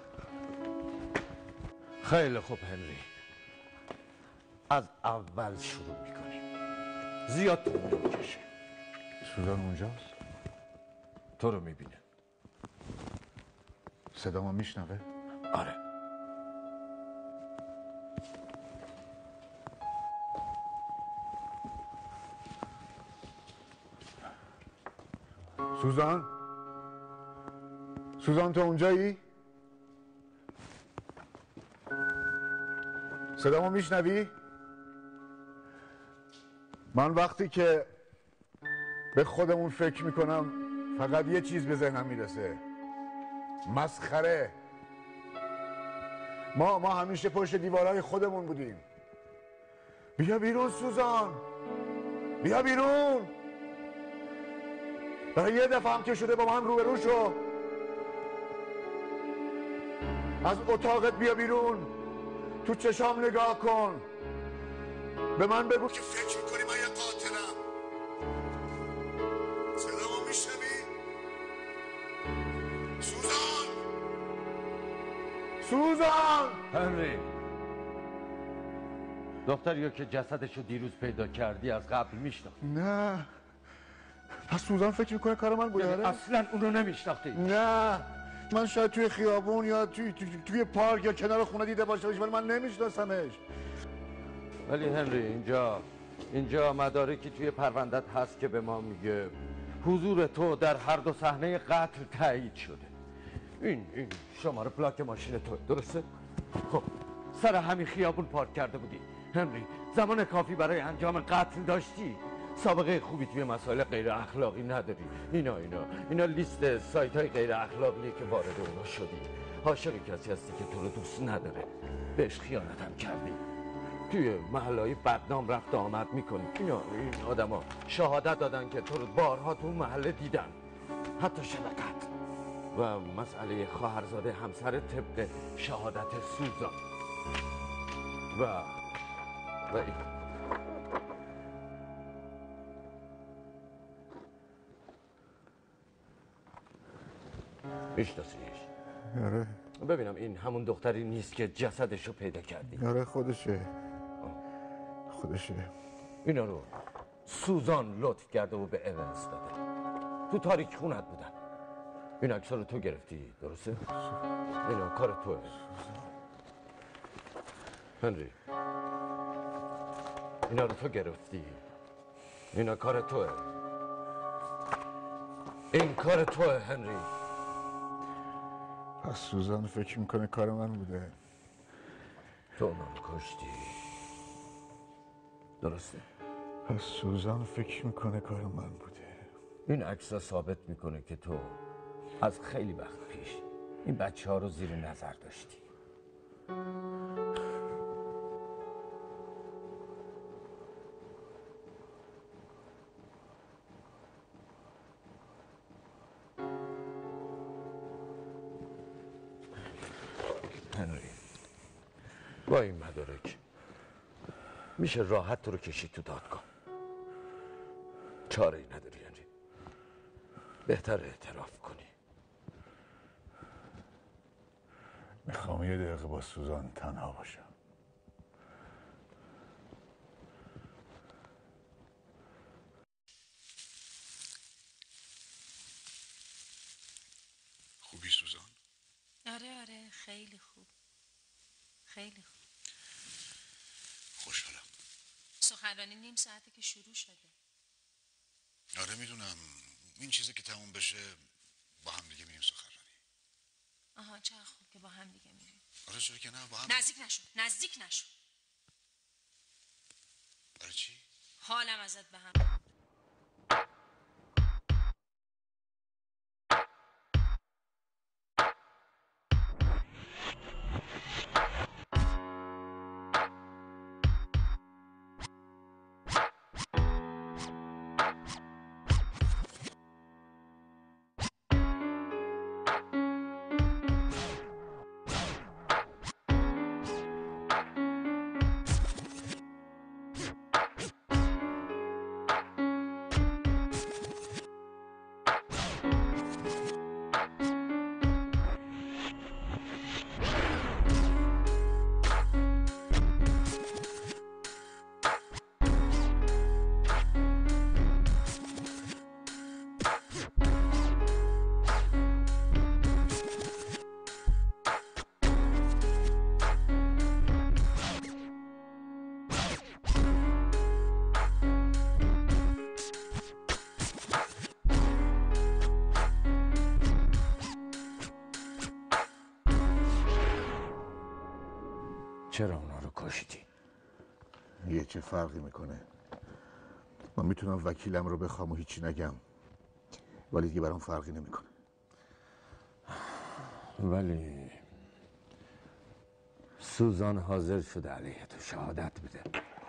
خیلی خوب هنری، از اول شروع میکنیم. زیاد طول نمیکشه. سوزان اونجاست؟ تو رو میبینه. صدامو میشنوه؟ آره. سوزان؟ سوزان تو اونجایی؟ صدامو میشنوی؟ من وقتی که به خودمون فکر میکنم فقط یه چیز به ذهنم میرسه: مسخره. ما همیشه پشت دیوارهای خودمون بودیم. بیا بیرون سوزان، بیا بیرون. برای یه دفعه هم که شده با من روبرو شو. از اتاقت بیا بیرون، تو چشام نگاه کن، به من بگو که فکر میکنی من یه قاتلم. صدامو میشنوی؟ سوزان، سوزان. هنری، دختریو که جسدشو دیروز پیدا کردی از قبل میشناختی؟ نه. پس سوزان فکر میکنه کار من بوده؟ اصلا اونو نمیشناختی؟ نه، من شاید توی خیابون یا توی پارک یا کنار خونه دیده باشمش، ولی من نمیشناسمش. ولی هنری، اینجا مدارکی توی پروندت هست که به ما میگه حضور تو در هر دو صحنه قتل تایید شده. این شماره پلاک ماشین تو درسته؟ خب سر همین خیابون پارک کرده بودی. هنری، زمان کافی برای انجام قتل داشتی. سابقه خوبی توی مسائل غیر اخلاقی نداری. اینا لیست سایت های غیر اخلاقیه که وارد اونا شدی. عاشق کسی هستی که تو رو دوست نداره، بهش خیانت هم کردی، توی محلهای بدنام رفت آمد میکنی. این آدما شهادت دادن که تو رو بارها تو محله دیدن، حتی شب قتل. و مسئله خواهرزاده همسر طبق شهادت سوزان و این میشناسیش؟ آره. ببینم این همون دختری نیست که جسدشو پیدا کردی؟ آره خودشه. اینا رو سوزان لطف کرده و به اونس داده. تو تاریک خونت بودن. این عکس‌ها رو تو گرفتی، درسته؟ اینا کار توه. هنری، اینا رو تو گرفتی. اینا کار توه. این کار توه هنری. پس سوزان فکر میکنه کار من بوده. تو اونا رو کشتی، درسته؟ پس سوزان فکر میکنه کار من بوده. این عکس‌ها ثابت میکنه که تو از خیلی وقت پیش این بچه‌ها رو زیر نظر داشتی. هنری، با این مدارک میشه راحت تو رو کشید تو دادگاه. چاره ای نداری هنری. بهتر اعتراف کنی. میخوام یه دقیقه با سوزان تنها باشم. خوبی سوزان؟ آره خیلی خوب، خیلی خوب. خوشحالم. سخنرانی نیم ساعته که شروع شده. آره میدونم، این چیزی که تموم بشه با هم دیگه میریم سخنرانی. آها چه خوب که با هم دیگه میریم. آره چرا که نه، با هم. نزدیک نشو. برای چی؟ حالم ازت به هم. چرا اونا رو کشتی؟ یه چه فرقی میکنه؟ من میتونم وکیلم رو بخوام و هیچی نگم، ولی دیگه برام فرقی نمیکنه. ولی سوزان حاضر شده علیه تو شهادت بده.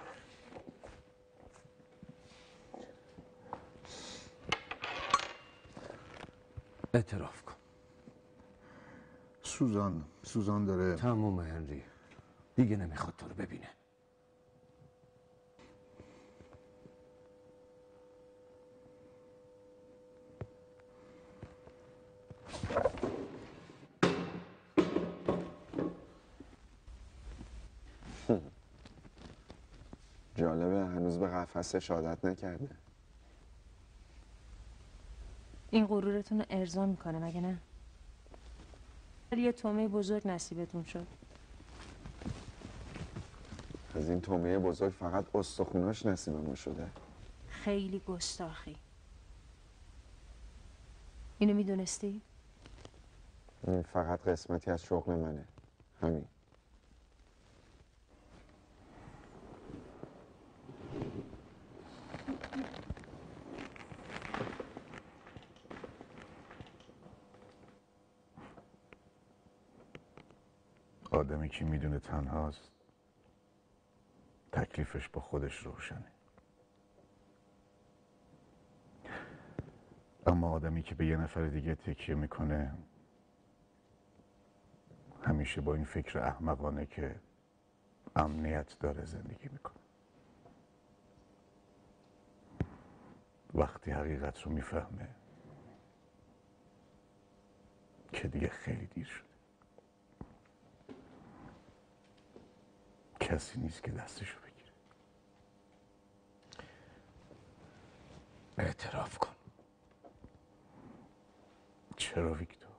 اعتراف کن. سوزان داره. تمومه هنری، دیگه نمیخواد تو رو ببینه. جالبه هنوز به قفسه شهادت نکرده. این غرورتون رو ارضا میکنه مگه نه؟ ولی یه تومه بزرگ نصیبتون شد. از این تومه بزرگ فقط استخوناش نصیبمون شده. خیلی گستاخی. اینو میدونستی؟ این فقط قسمتی از شغل منه. همین. آدمی که میدونه تنهاست تکلیفش با خودش روشنه، اما آدمی که به یه نفر دیگه تکیه میکنه همیشه با این فکر احمقانه که امنیت داره زندگی میکنه. وقتی حقیقت رو میفهمه که دیگه خیلی دیر شده. کسی نیست که دستشو بگیره. اعتراف کن. چرا ویکتور؟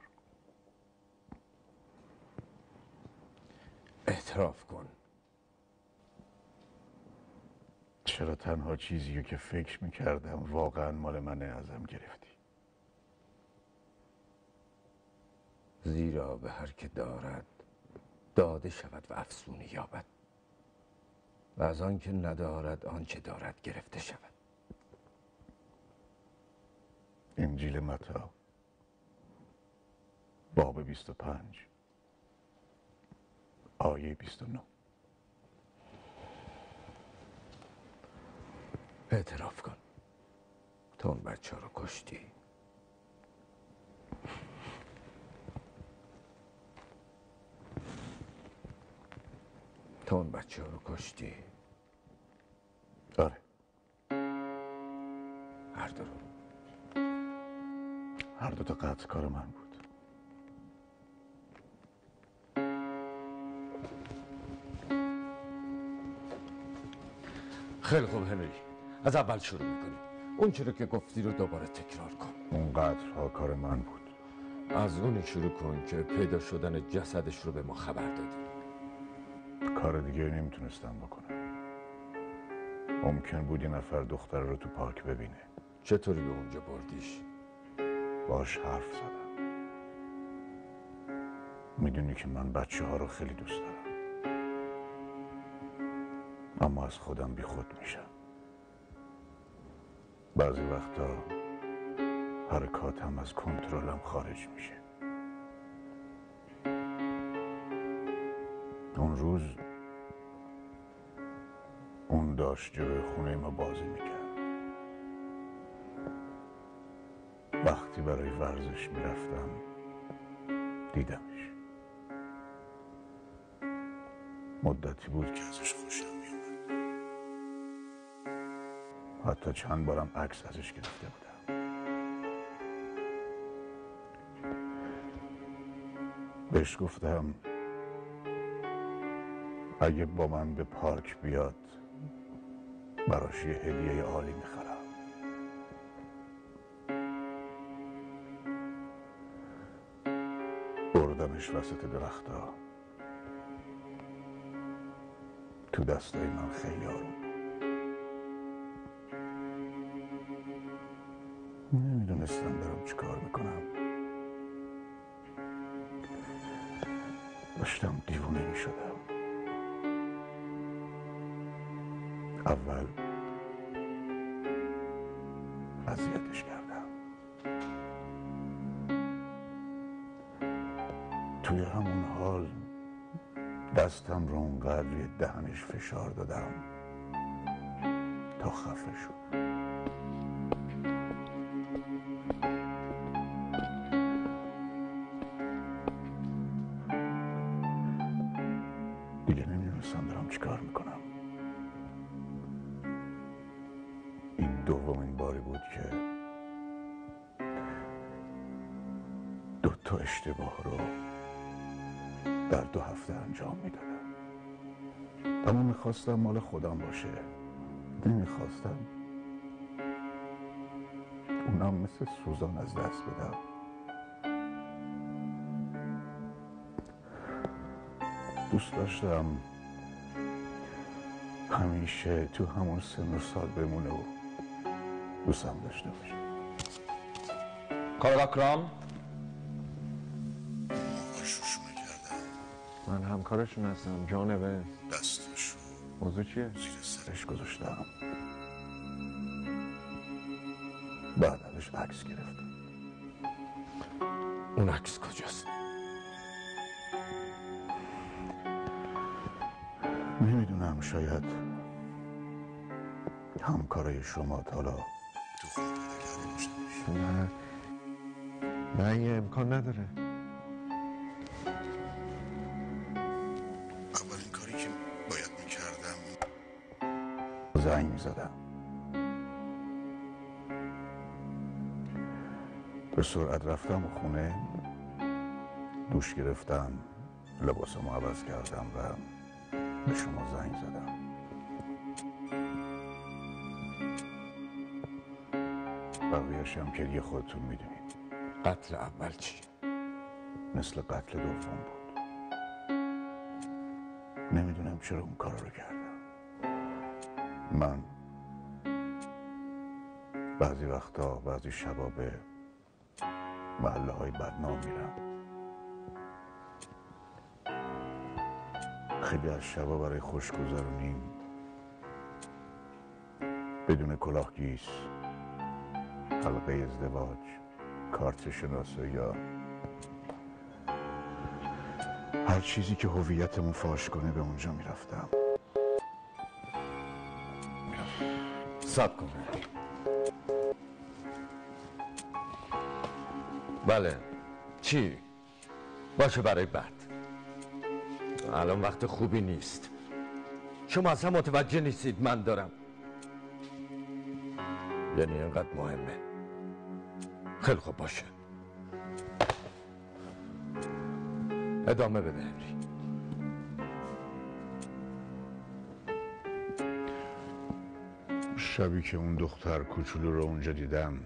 اعتراف کن. چرا تنها چیزی که فکر میکردم واقعا مال منه ازم گرفتی؟ زیرا به هر که دارد داده شود و افزونی یابد، و از آن که ندارد آنچه دارد گرفته شود. انجیل متی باب 25 آیه 29. اعتراف کن. تو اون بچه رو کشتی. تو اون بچه رو کشتی. آره. هر دو رو. هر دو تا قتل کار من بود. خیلی خوب هنری، از اول شروع میکنیم. اون چیزی که گفتی رو دوباره تکرار کن. اون قتل‌ها کار من بود. از اونی شروع کن که پیدا شدن جسدش رو به ما خبر دادی. کار دیگه نمیتونستم بکنم. ممکن بود یه نفر دختر رو تو پارک ببینه. چطوری به اونجا بردیش؟ باش حرف زدم. میدونی که من بچه ها رو خیلی دوست دارم، اما از خودم بی خود میشم. بعضی وقتا حرکاتم از کنترلم خارج میشه. اون روز اون داشت جلوی خونه ما بازی میکرد. وقتی برای ورزش میرفتم دیدمش. مدتی بود که ازش خوشم میومد. حتی چند بارم عکس ازش گرفته بودم. بهش گفتم اگه با من به پارک بیاد براش یه هدیه عالی میخرم. بردمش وسط درختا. تو دستای من خیلی آروم. نمیدونستم برم چی کار میکنم. داشتم دیوونه میشدم. اول اذیتش کردم. توی همون حال دستم رو اونقدر روی دهنش فشار دادم تا خفه شد. دیگه نمیدونستم دارم چی کار میکنم. این دومین باری بود که 2 اشتباه رو در 2 هفته انجام میدادم. اما میخواستم مال خودم باشه. نمیخواستم اونم مثل سوزان از دست بدم. دوست داشتم همیشه تو همون سن و سال بمونه و دوستم داشته باشه. کارل اکرام، شوشونه کردم. من همکارشون هستم، جان اوینز. دستشو موضوع چیه؟ زیر سرش گذاشتم. بعد ازش عکس گرفتم. اون عکس کجاست؟ نمیدونم، شاید همکارای شما تا حالا تو خونه پیدا کرده باشنش. نه این امکان نداره. اولین کاری که باید میکردم زنگ میزدم. به سرعت رفتم و خونه، دوش گرفتم، لباسمو عوض کردم و به شما زنگ زدم. بقیه‌اش هم که دیگه خودتون میدونید. قتل اول چی؟ مثل قتل دوم بود. نمیدونم چرا اون کار رو کردم. من بعضی وقتا، بعضی شبا به محله های بدنام میرم. خیلی از شبا برای خوشگذرونی بدون کلاهگیس، حلقه ازدواج، کارت شناسایی یا هر چیزی که هویتمو فاش کنه به اونجا میرفتم. صبر کن. بله چی؟ باشه برای بعد. الان وقت خوبی نیست. شما اصلا متوجه نیستید من دارم. یعنی اینقدر مهمه. خیلی خوب باشه. ادامه بده هنری. شبی که اون دختر کوچولو رو اونجا دیدم،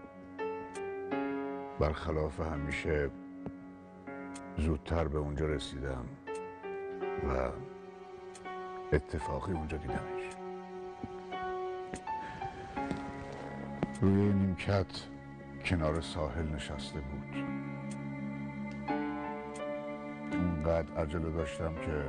برخلاف همیشه زودتر به اونجا رسیدم و اتفاقی اونجا دیدمش. روی نیمکت کنار ساحل نشسته بود. اونقدر عجله داشتم که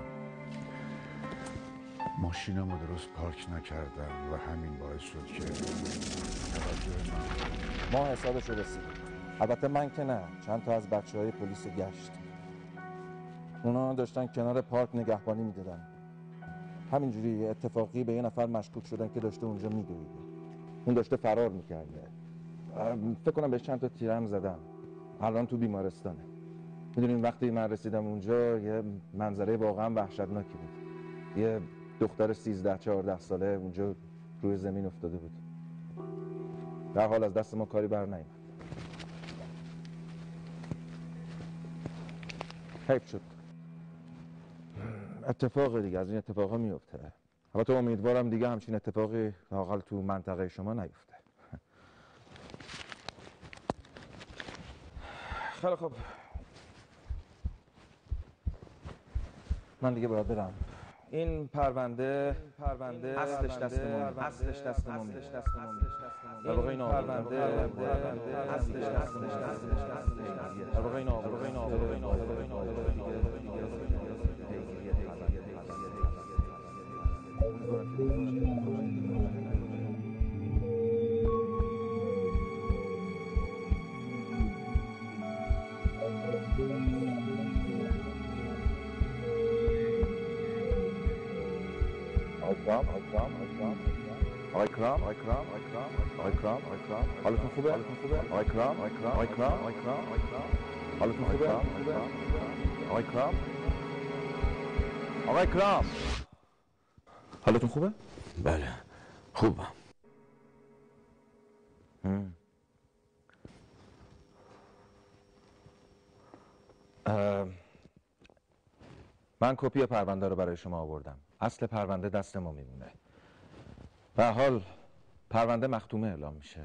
ماشینم رو درست پارک نکردم و همین باعث شد که توجه ما حسابش رو رسیدیم. البته من که نه، چند تا از بچه‌های پلیس گشت. اونا داشتن کنار پارک نگهبانی میدادن. همینجوری اتفاقی به یه نفر مشکوک شدن که داشته اونجا میدویده. اون داشته فرار میکرده. فکر کنم بهش چند تا تیرم زدن. الان تو بیمارستانه. میدونین وقتی من رسیدم اونجا یه منظره واقعا وحشتناکی بود. یه دختر 13-14 ساله اونجا روی زمین افتاده بود. در حال از دست ما کاری بر نیامد. حیف شد. اتفاق دیگه از این اتفاقا میفته. البته امیدوارم دیگه همچین اتفاقی لااقل تو منطقه شما نیفته. خیلی خب، من دیگه باید برم. این پرونده اصلش دست ما در واقع این پرونده اصلش دست در واقع این حالتون خوبه؟ آقای کرام حالتون خوبه؟ آقای کرام حالتون خوبه؟ بله خوبم. من کپی پرونده رو برای شما آوردم. اصل پرونده دست ما میمونه. به هر حال پرونده مختومه اعلام میشه.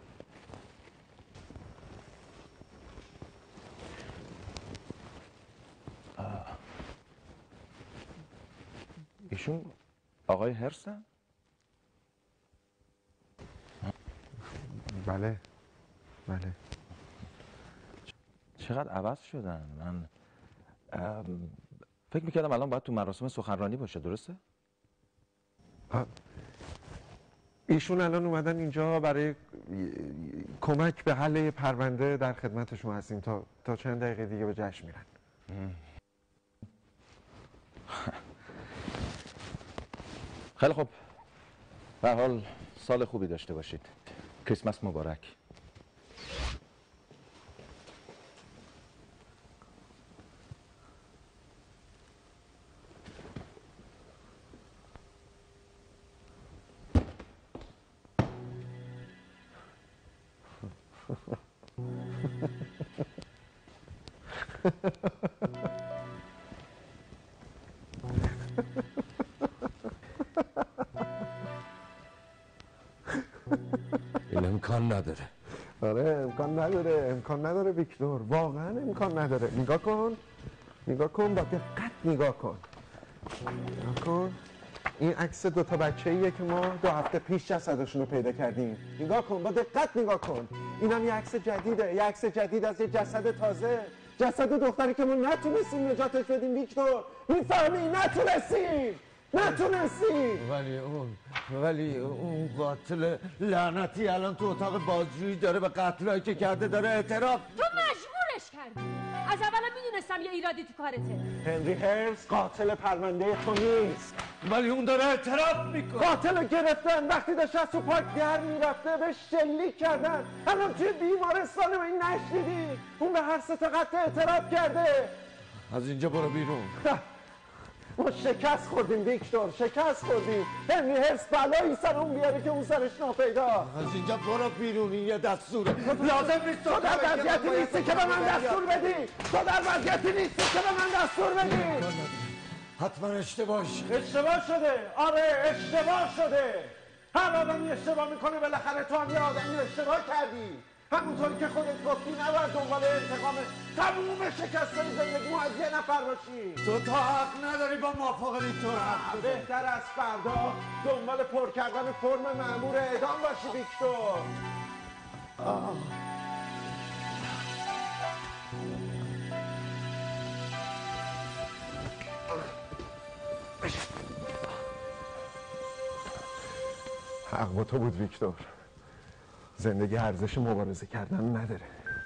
ایشون آقای هرسن؟ بله. چقدر عوض شدن. من فکر میکردم الان باید تو مراسم سخنرانی باشه. درسته؟ ایشون الان اومدن اینجا برای کمک به حل پرونده. در خدمت شما هستیم. تا چند دقیقه دیگه به جشن میرن. خیلی خب، به هر حال سال خوبی داشته باشید. کریسمس مبارک. این امکان نداره. آره امکان نداره ویکتور. واقعا امکان نداره. نگاه کن با دقت نگاه کن. این عکس دوتا بچه‌ایه که ما 2 هفته پیش جسدشون رو پیدا کردیم. نگاه کن با دقت نگاه کن. اینم یه عکس جدیده. یه عکس جدید از یه جسد تازه. جسد دختری که ما نتونستیم نجاتش بدیم ویکتور. میفهمی؟ نتونستیم. ولی اون قاتل لعنتی الان تو اتاق بازجویی داره به قتلایی که کرده داره اعتراف. تو مجبورش کردی. از اول میدونستم یه ایرادی تو کارته. هنری هرس قاتل پرونده تو نیست. ولی اون داره اعتراف میکنه. قاتل رو گرفتن وقتی داشت از تو پارک در میرفته به شلیک کردن. الان توی بیمارستان این نشنیدی؟ اون به هر 3 تا قتل اعتراف کرده. از اینجا برو بیرون. ما شکست خوردیم ویکتور. هنری هرس بلایی سر اون بیاره که اون سرش ناپیدا. از اینجا برو بیرون. این یه دستوره. لازم نیست تو در وضعیتی نیستی که به من دستور بدی. حتما اشتباه شده. آره اشتباه شده. هر آدمی اشتباه میکنه. بالاخره تو هم یه آدمی اشتباه کردی. همونطوری که خودت گفتی نباید دنبال انتقام تموم شکستای زندگی از یه نفر باشی. تو تا حق نداری با موافق ویکتور حرف بزنی. بهتر از فردا دنبال پر کردن فرم مأمور اعدام باشی ویکتور. حق با تو بود ویکتور. زندگی ارزش مبارزه کردن نداره.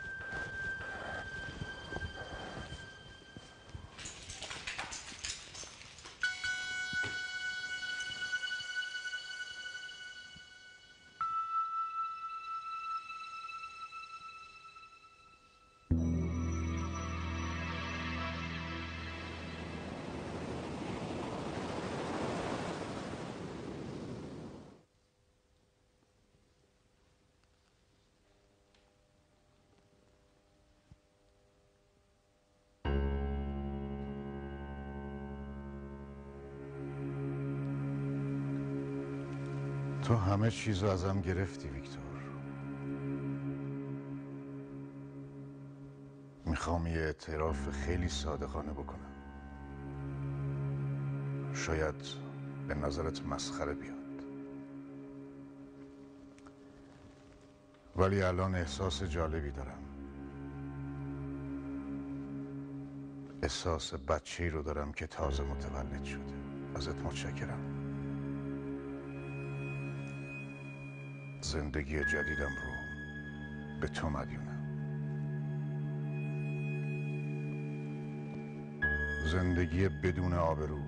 تو همه چیز رو ازم گرفتی ویکتور. میخوام یه اعتراف خیلی صادقانه بکنم. شاید به نظرت مسخره بیاد، ولی الان احساس جالبی دارم. احساس بچه‌ای رو دارم که تازه متولد شده. ازت متشکرم. زندگی جدیدم رو به تو مدیونم. زندگی بدون آبرو،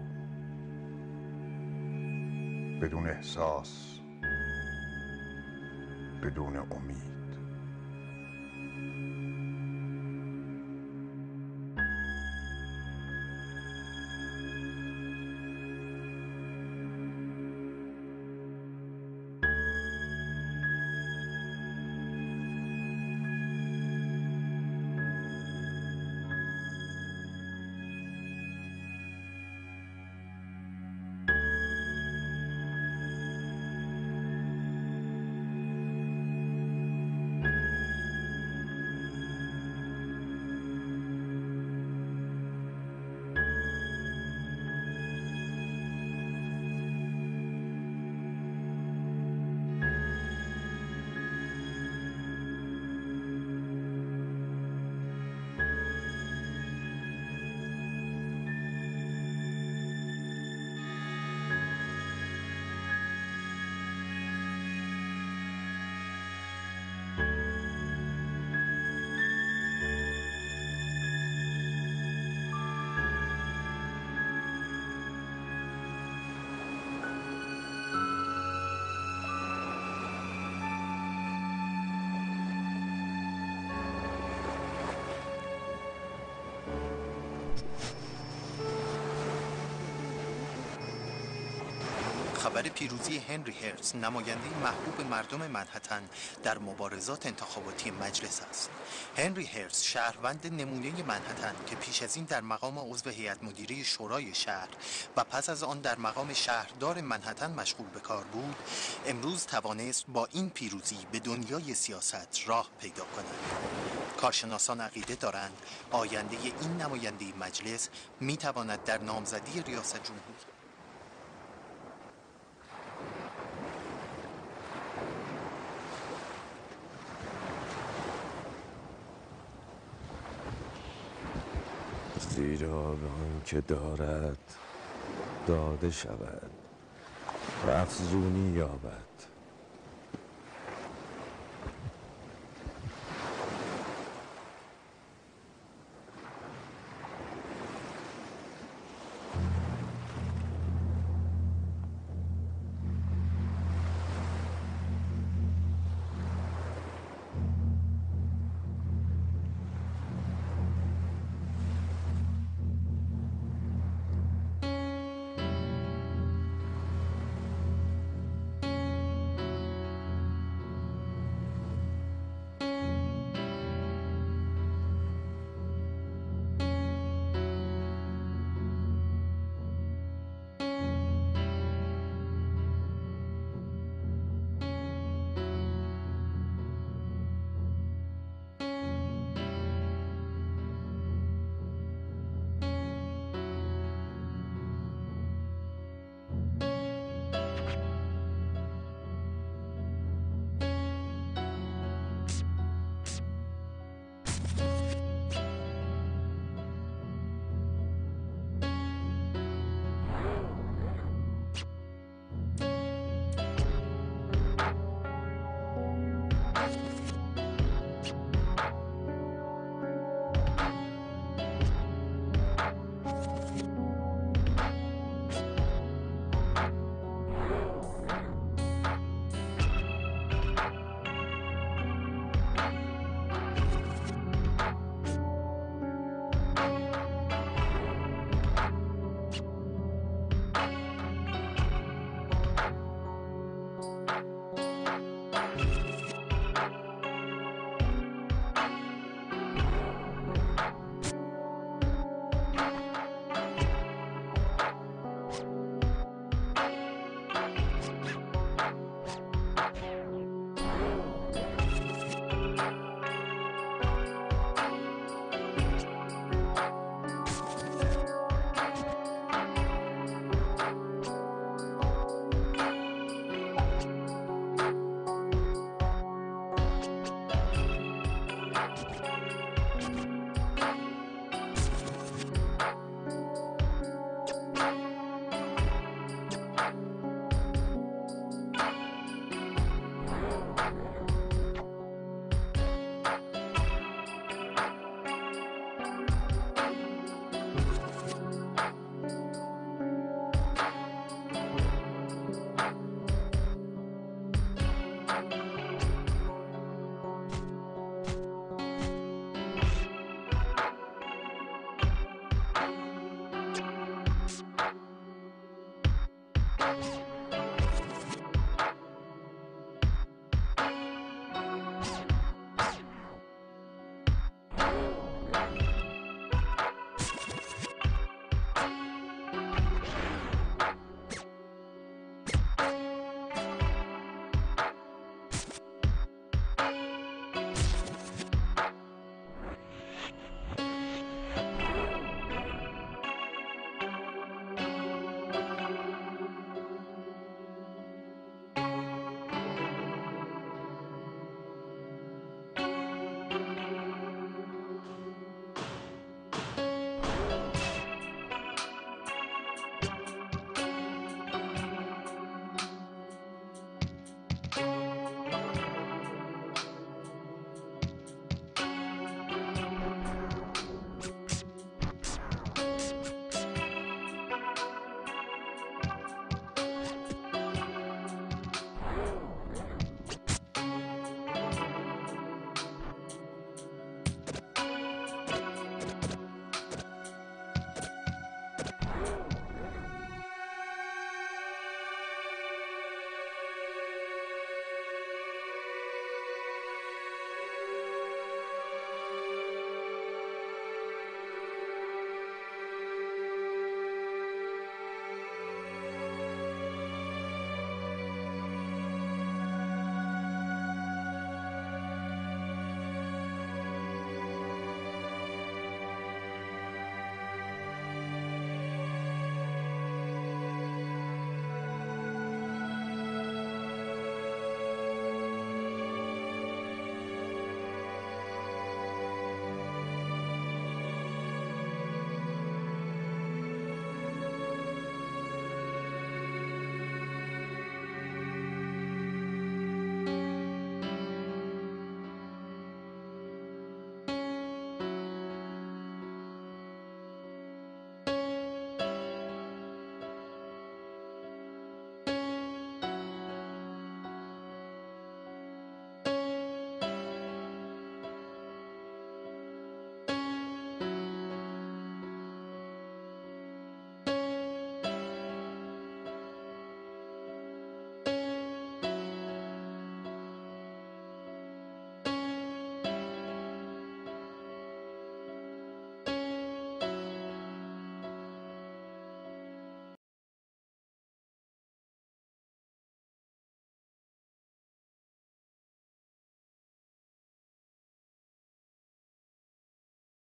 بدون احساس، بدون امید. خبر پیروزی هنری هرتز، نماینده محبوب مردم منهتن در مبارزات انتخاباتی مجلس است. هنری هرتز شهروند نمونه منهتن که پیش از این در مقام عضو هیئت مدیره شورای شهر و پس از آن در مقام شهردار منهتن مشغول به کار بود، امروز توانست با این پیروزی به دنیای سیاست راه پیدا کند. کارشناسان عقیده دارند آینده این نماینده مجلس میتواند در نامزدی ریاست جمهوری زیرا به آن که دارد داده شود و افزونی یابد.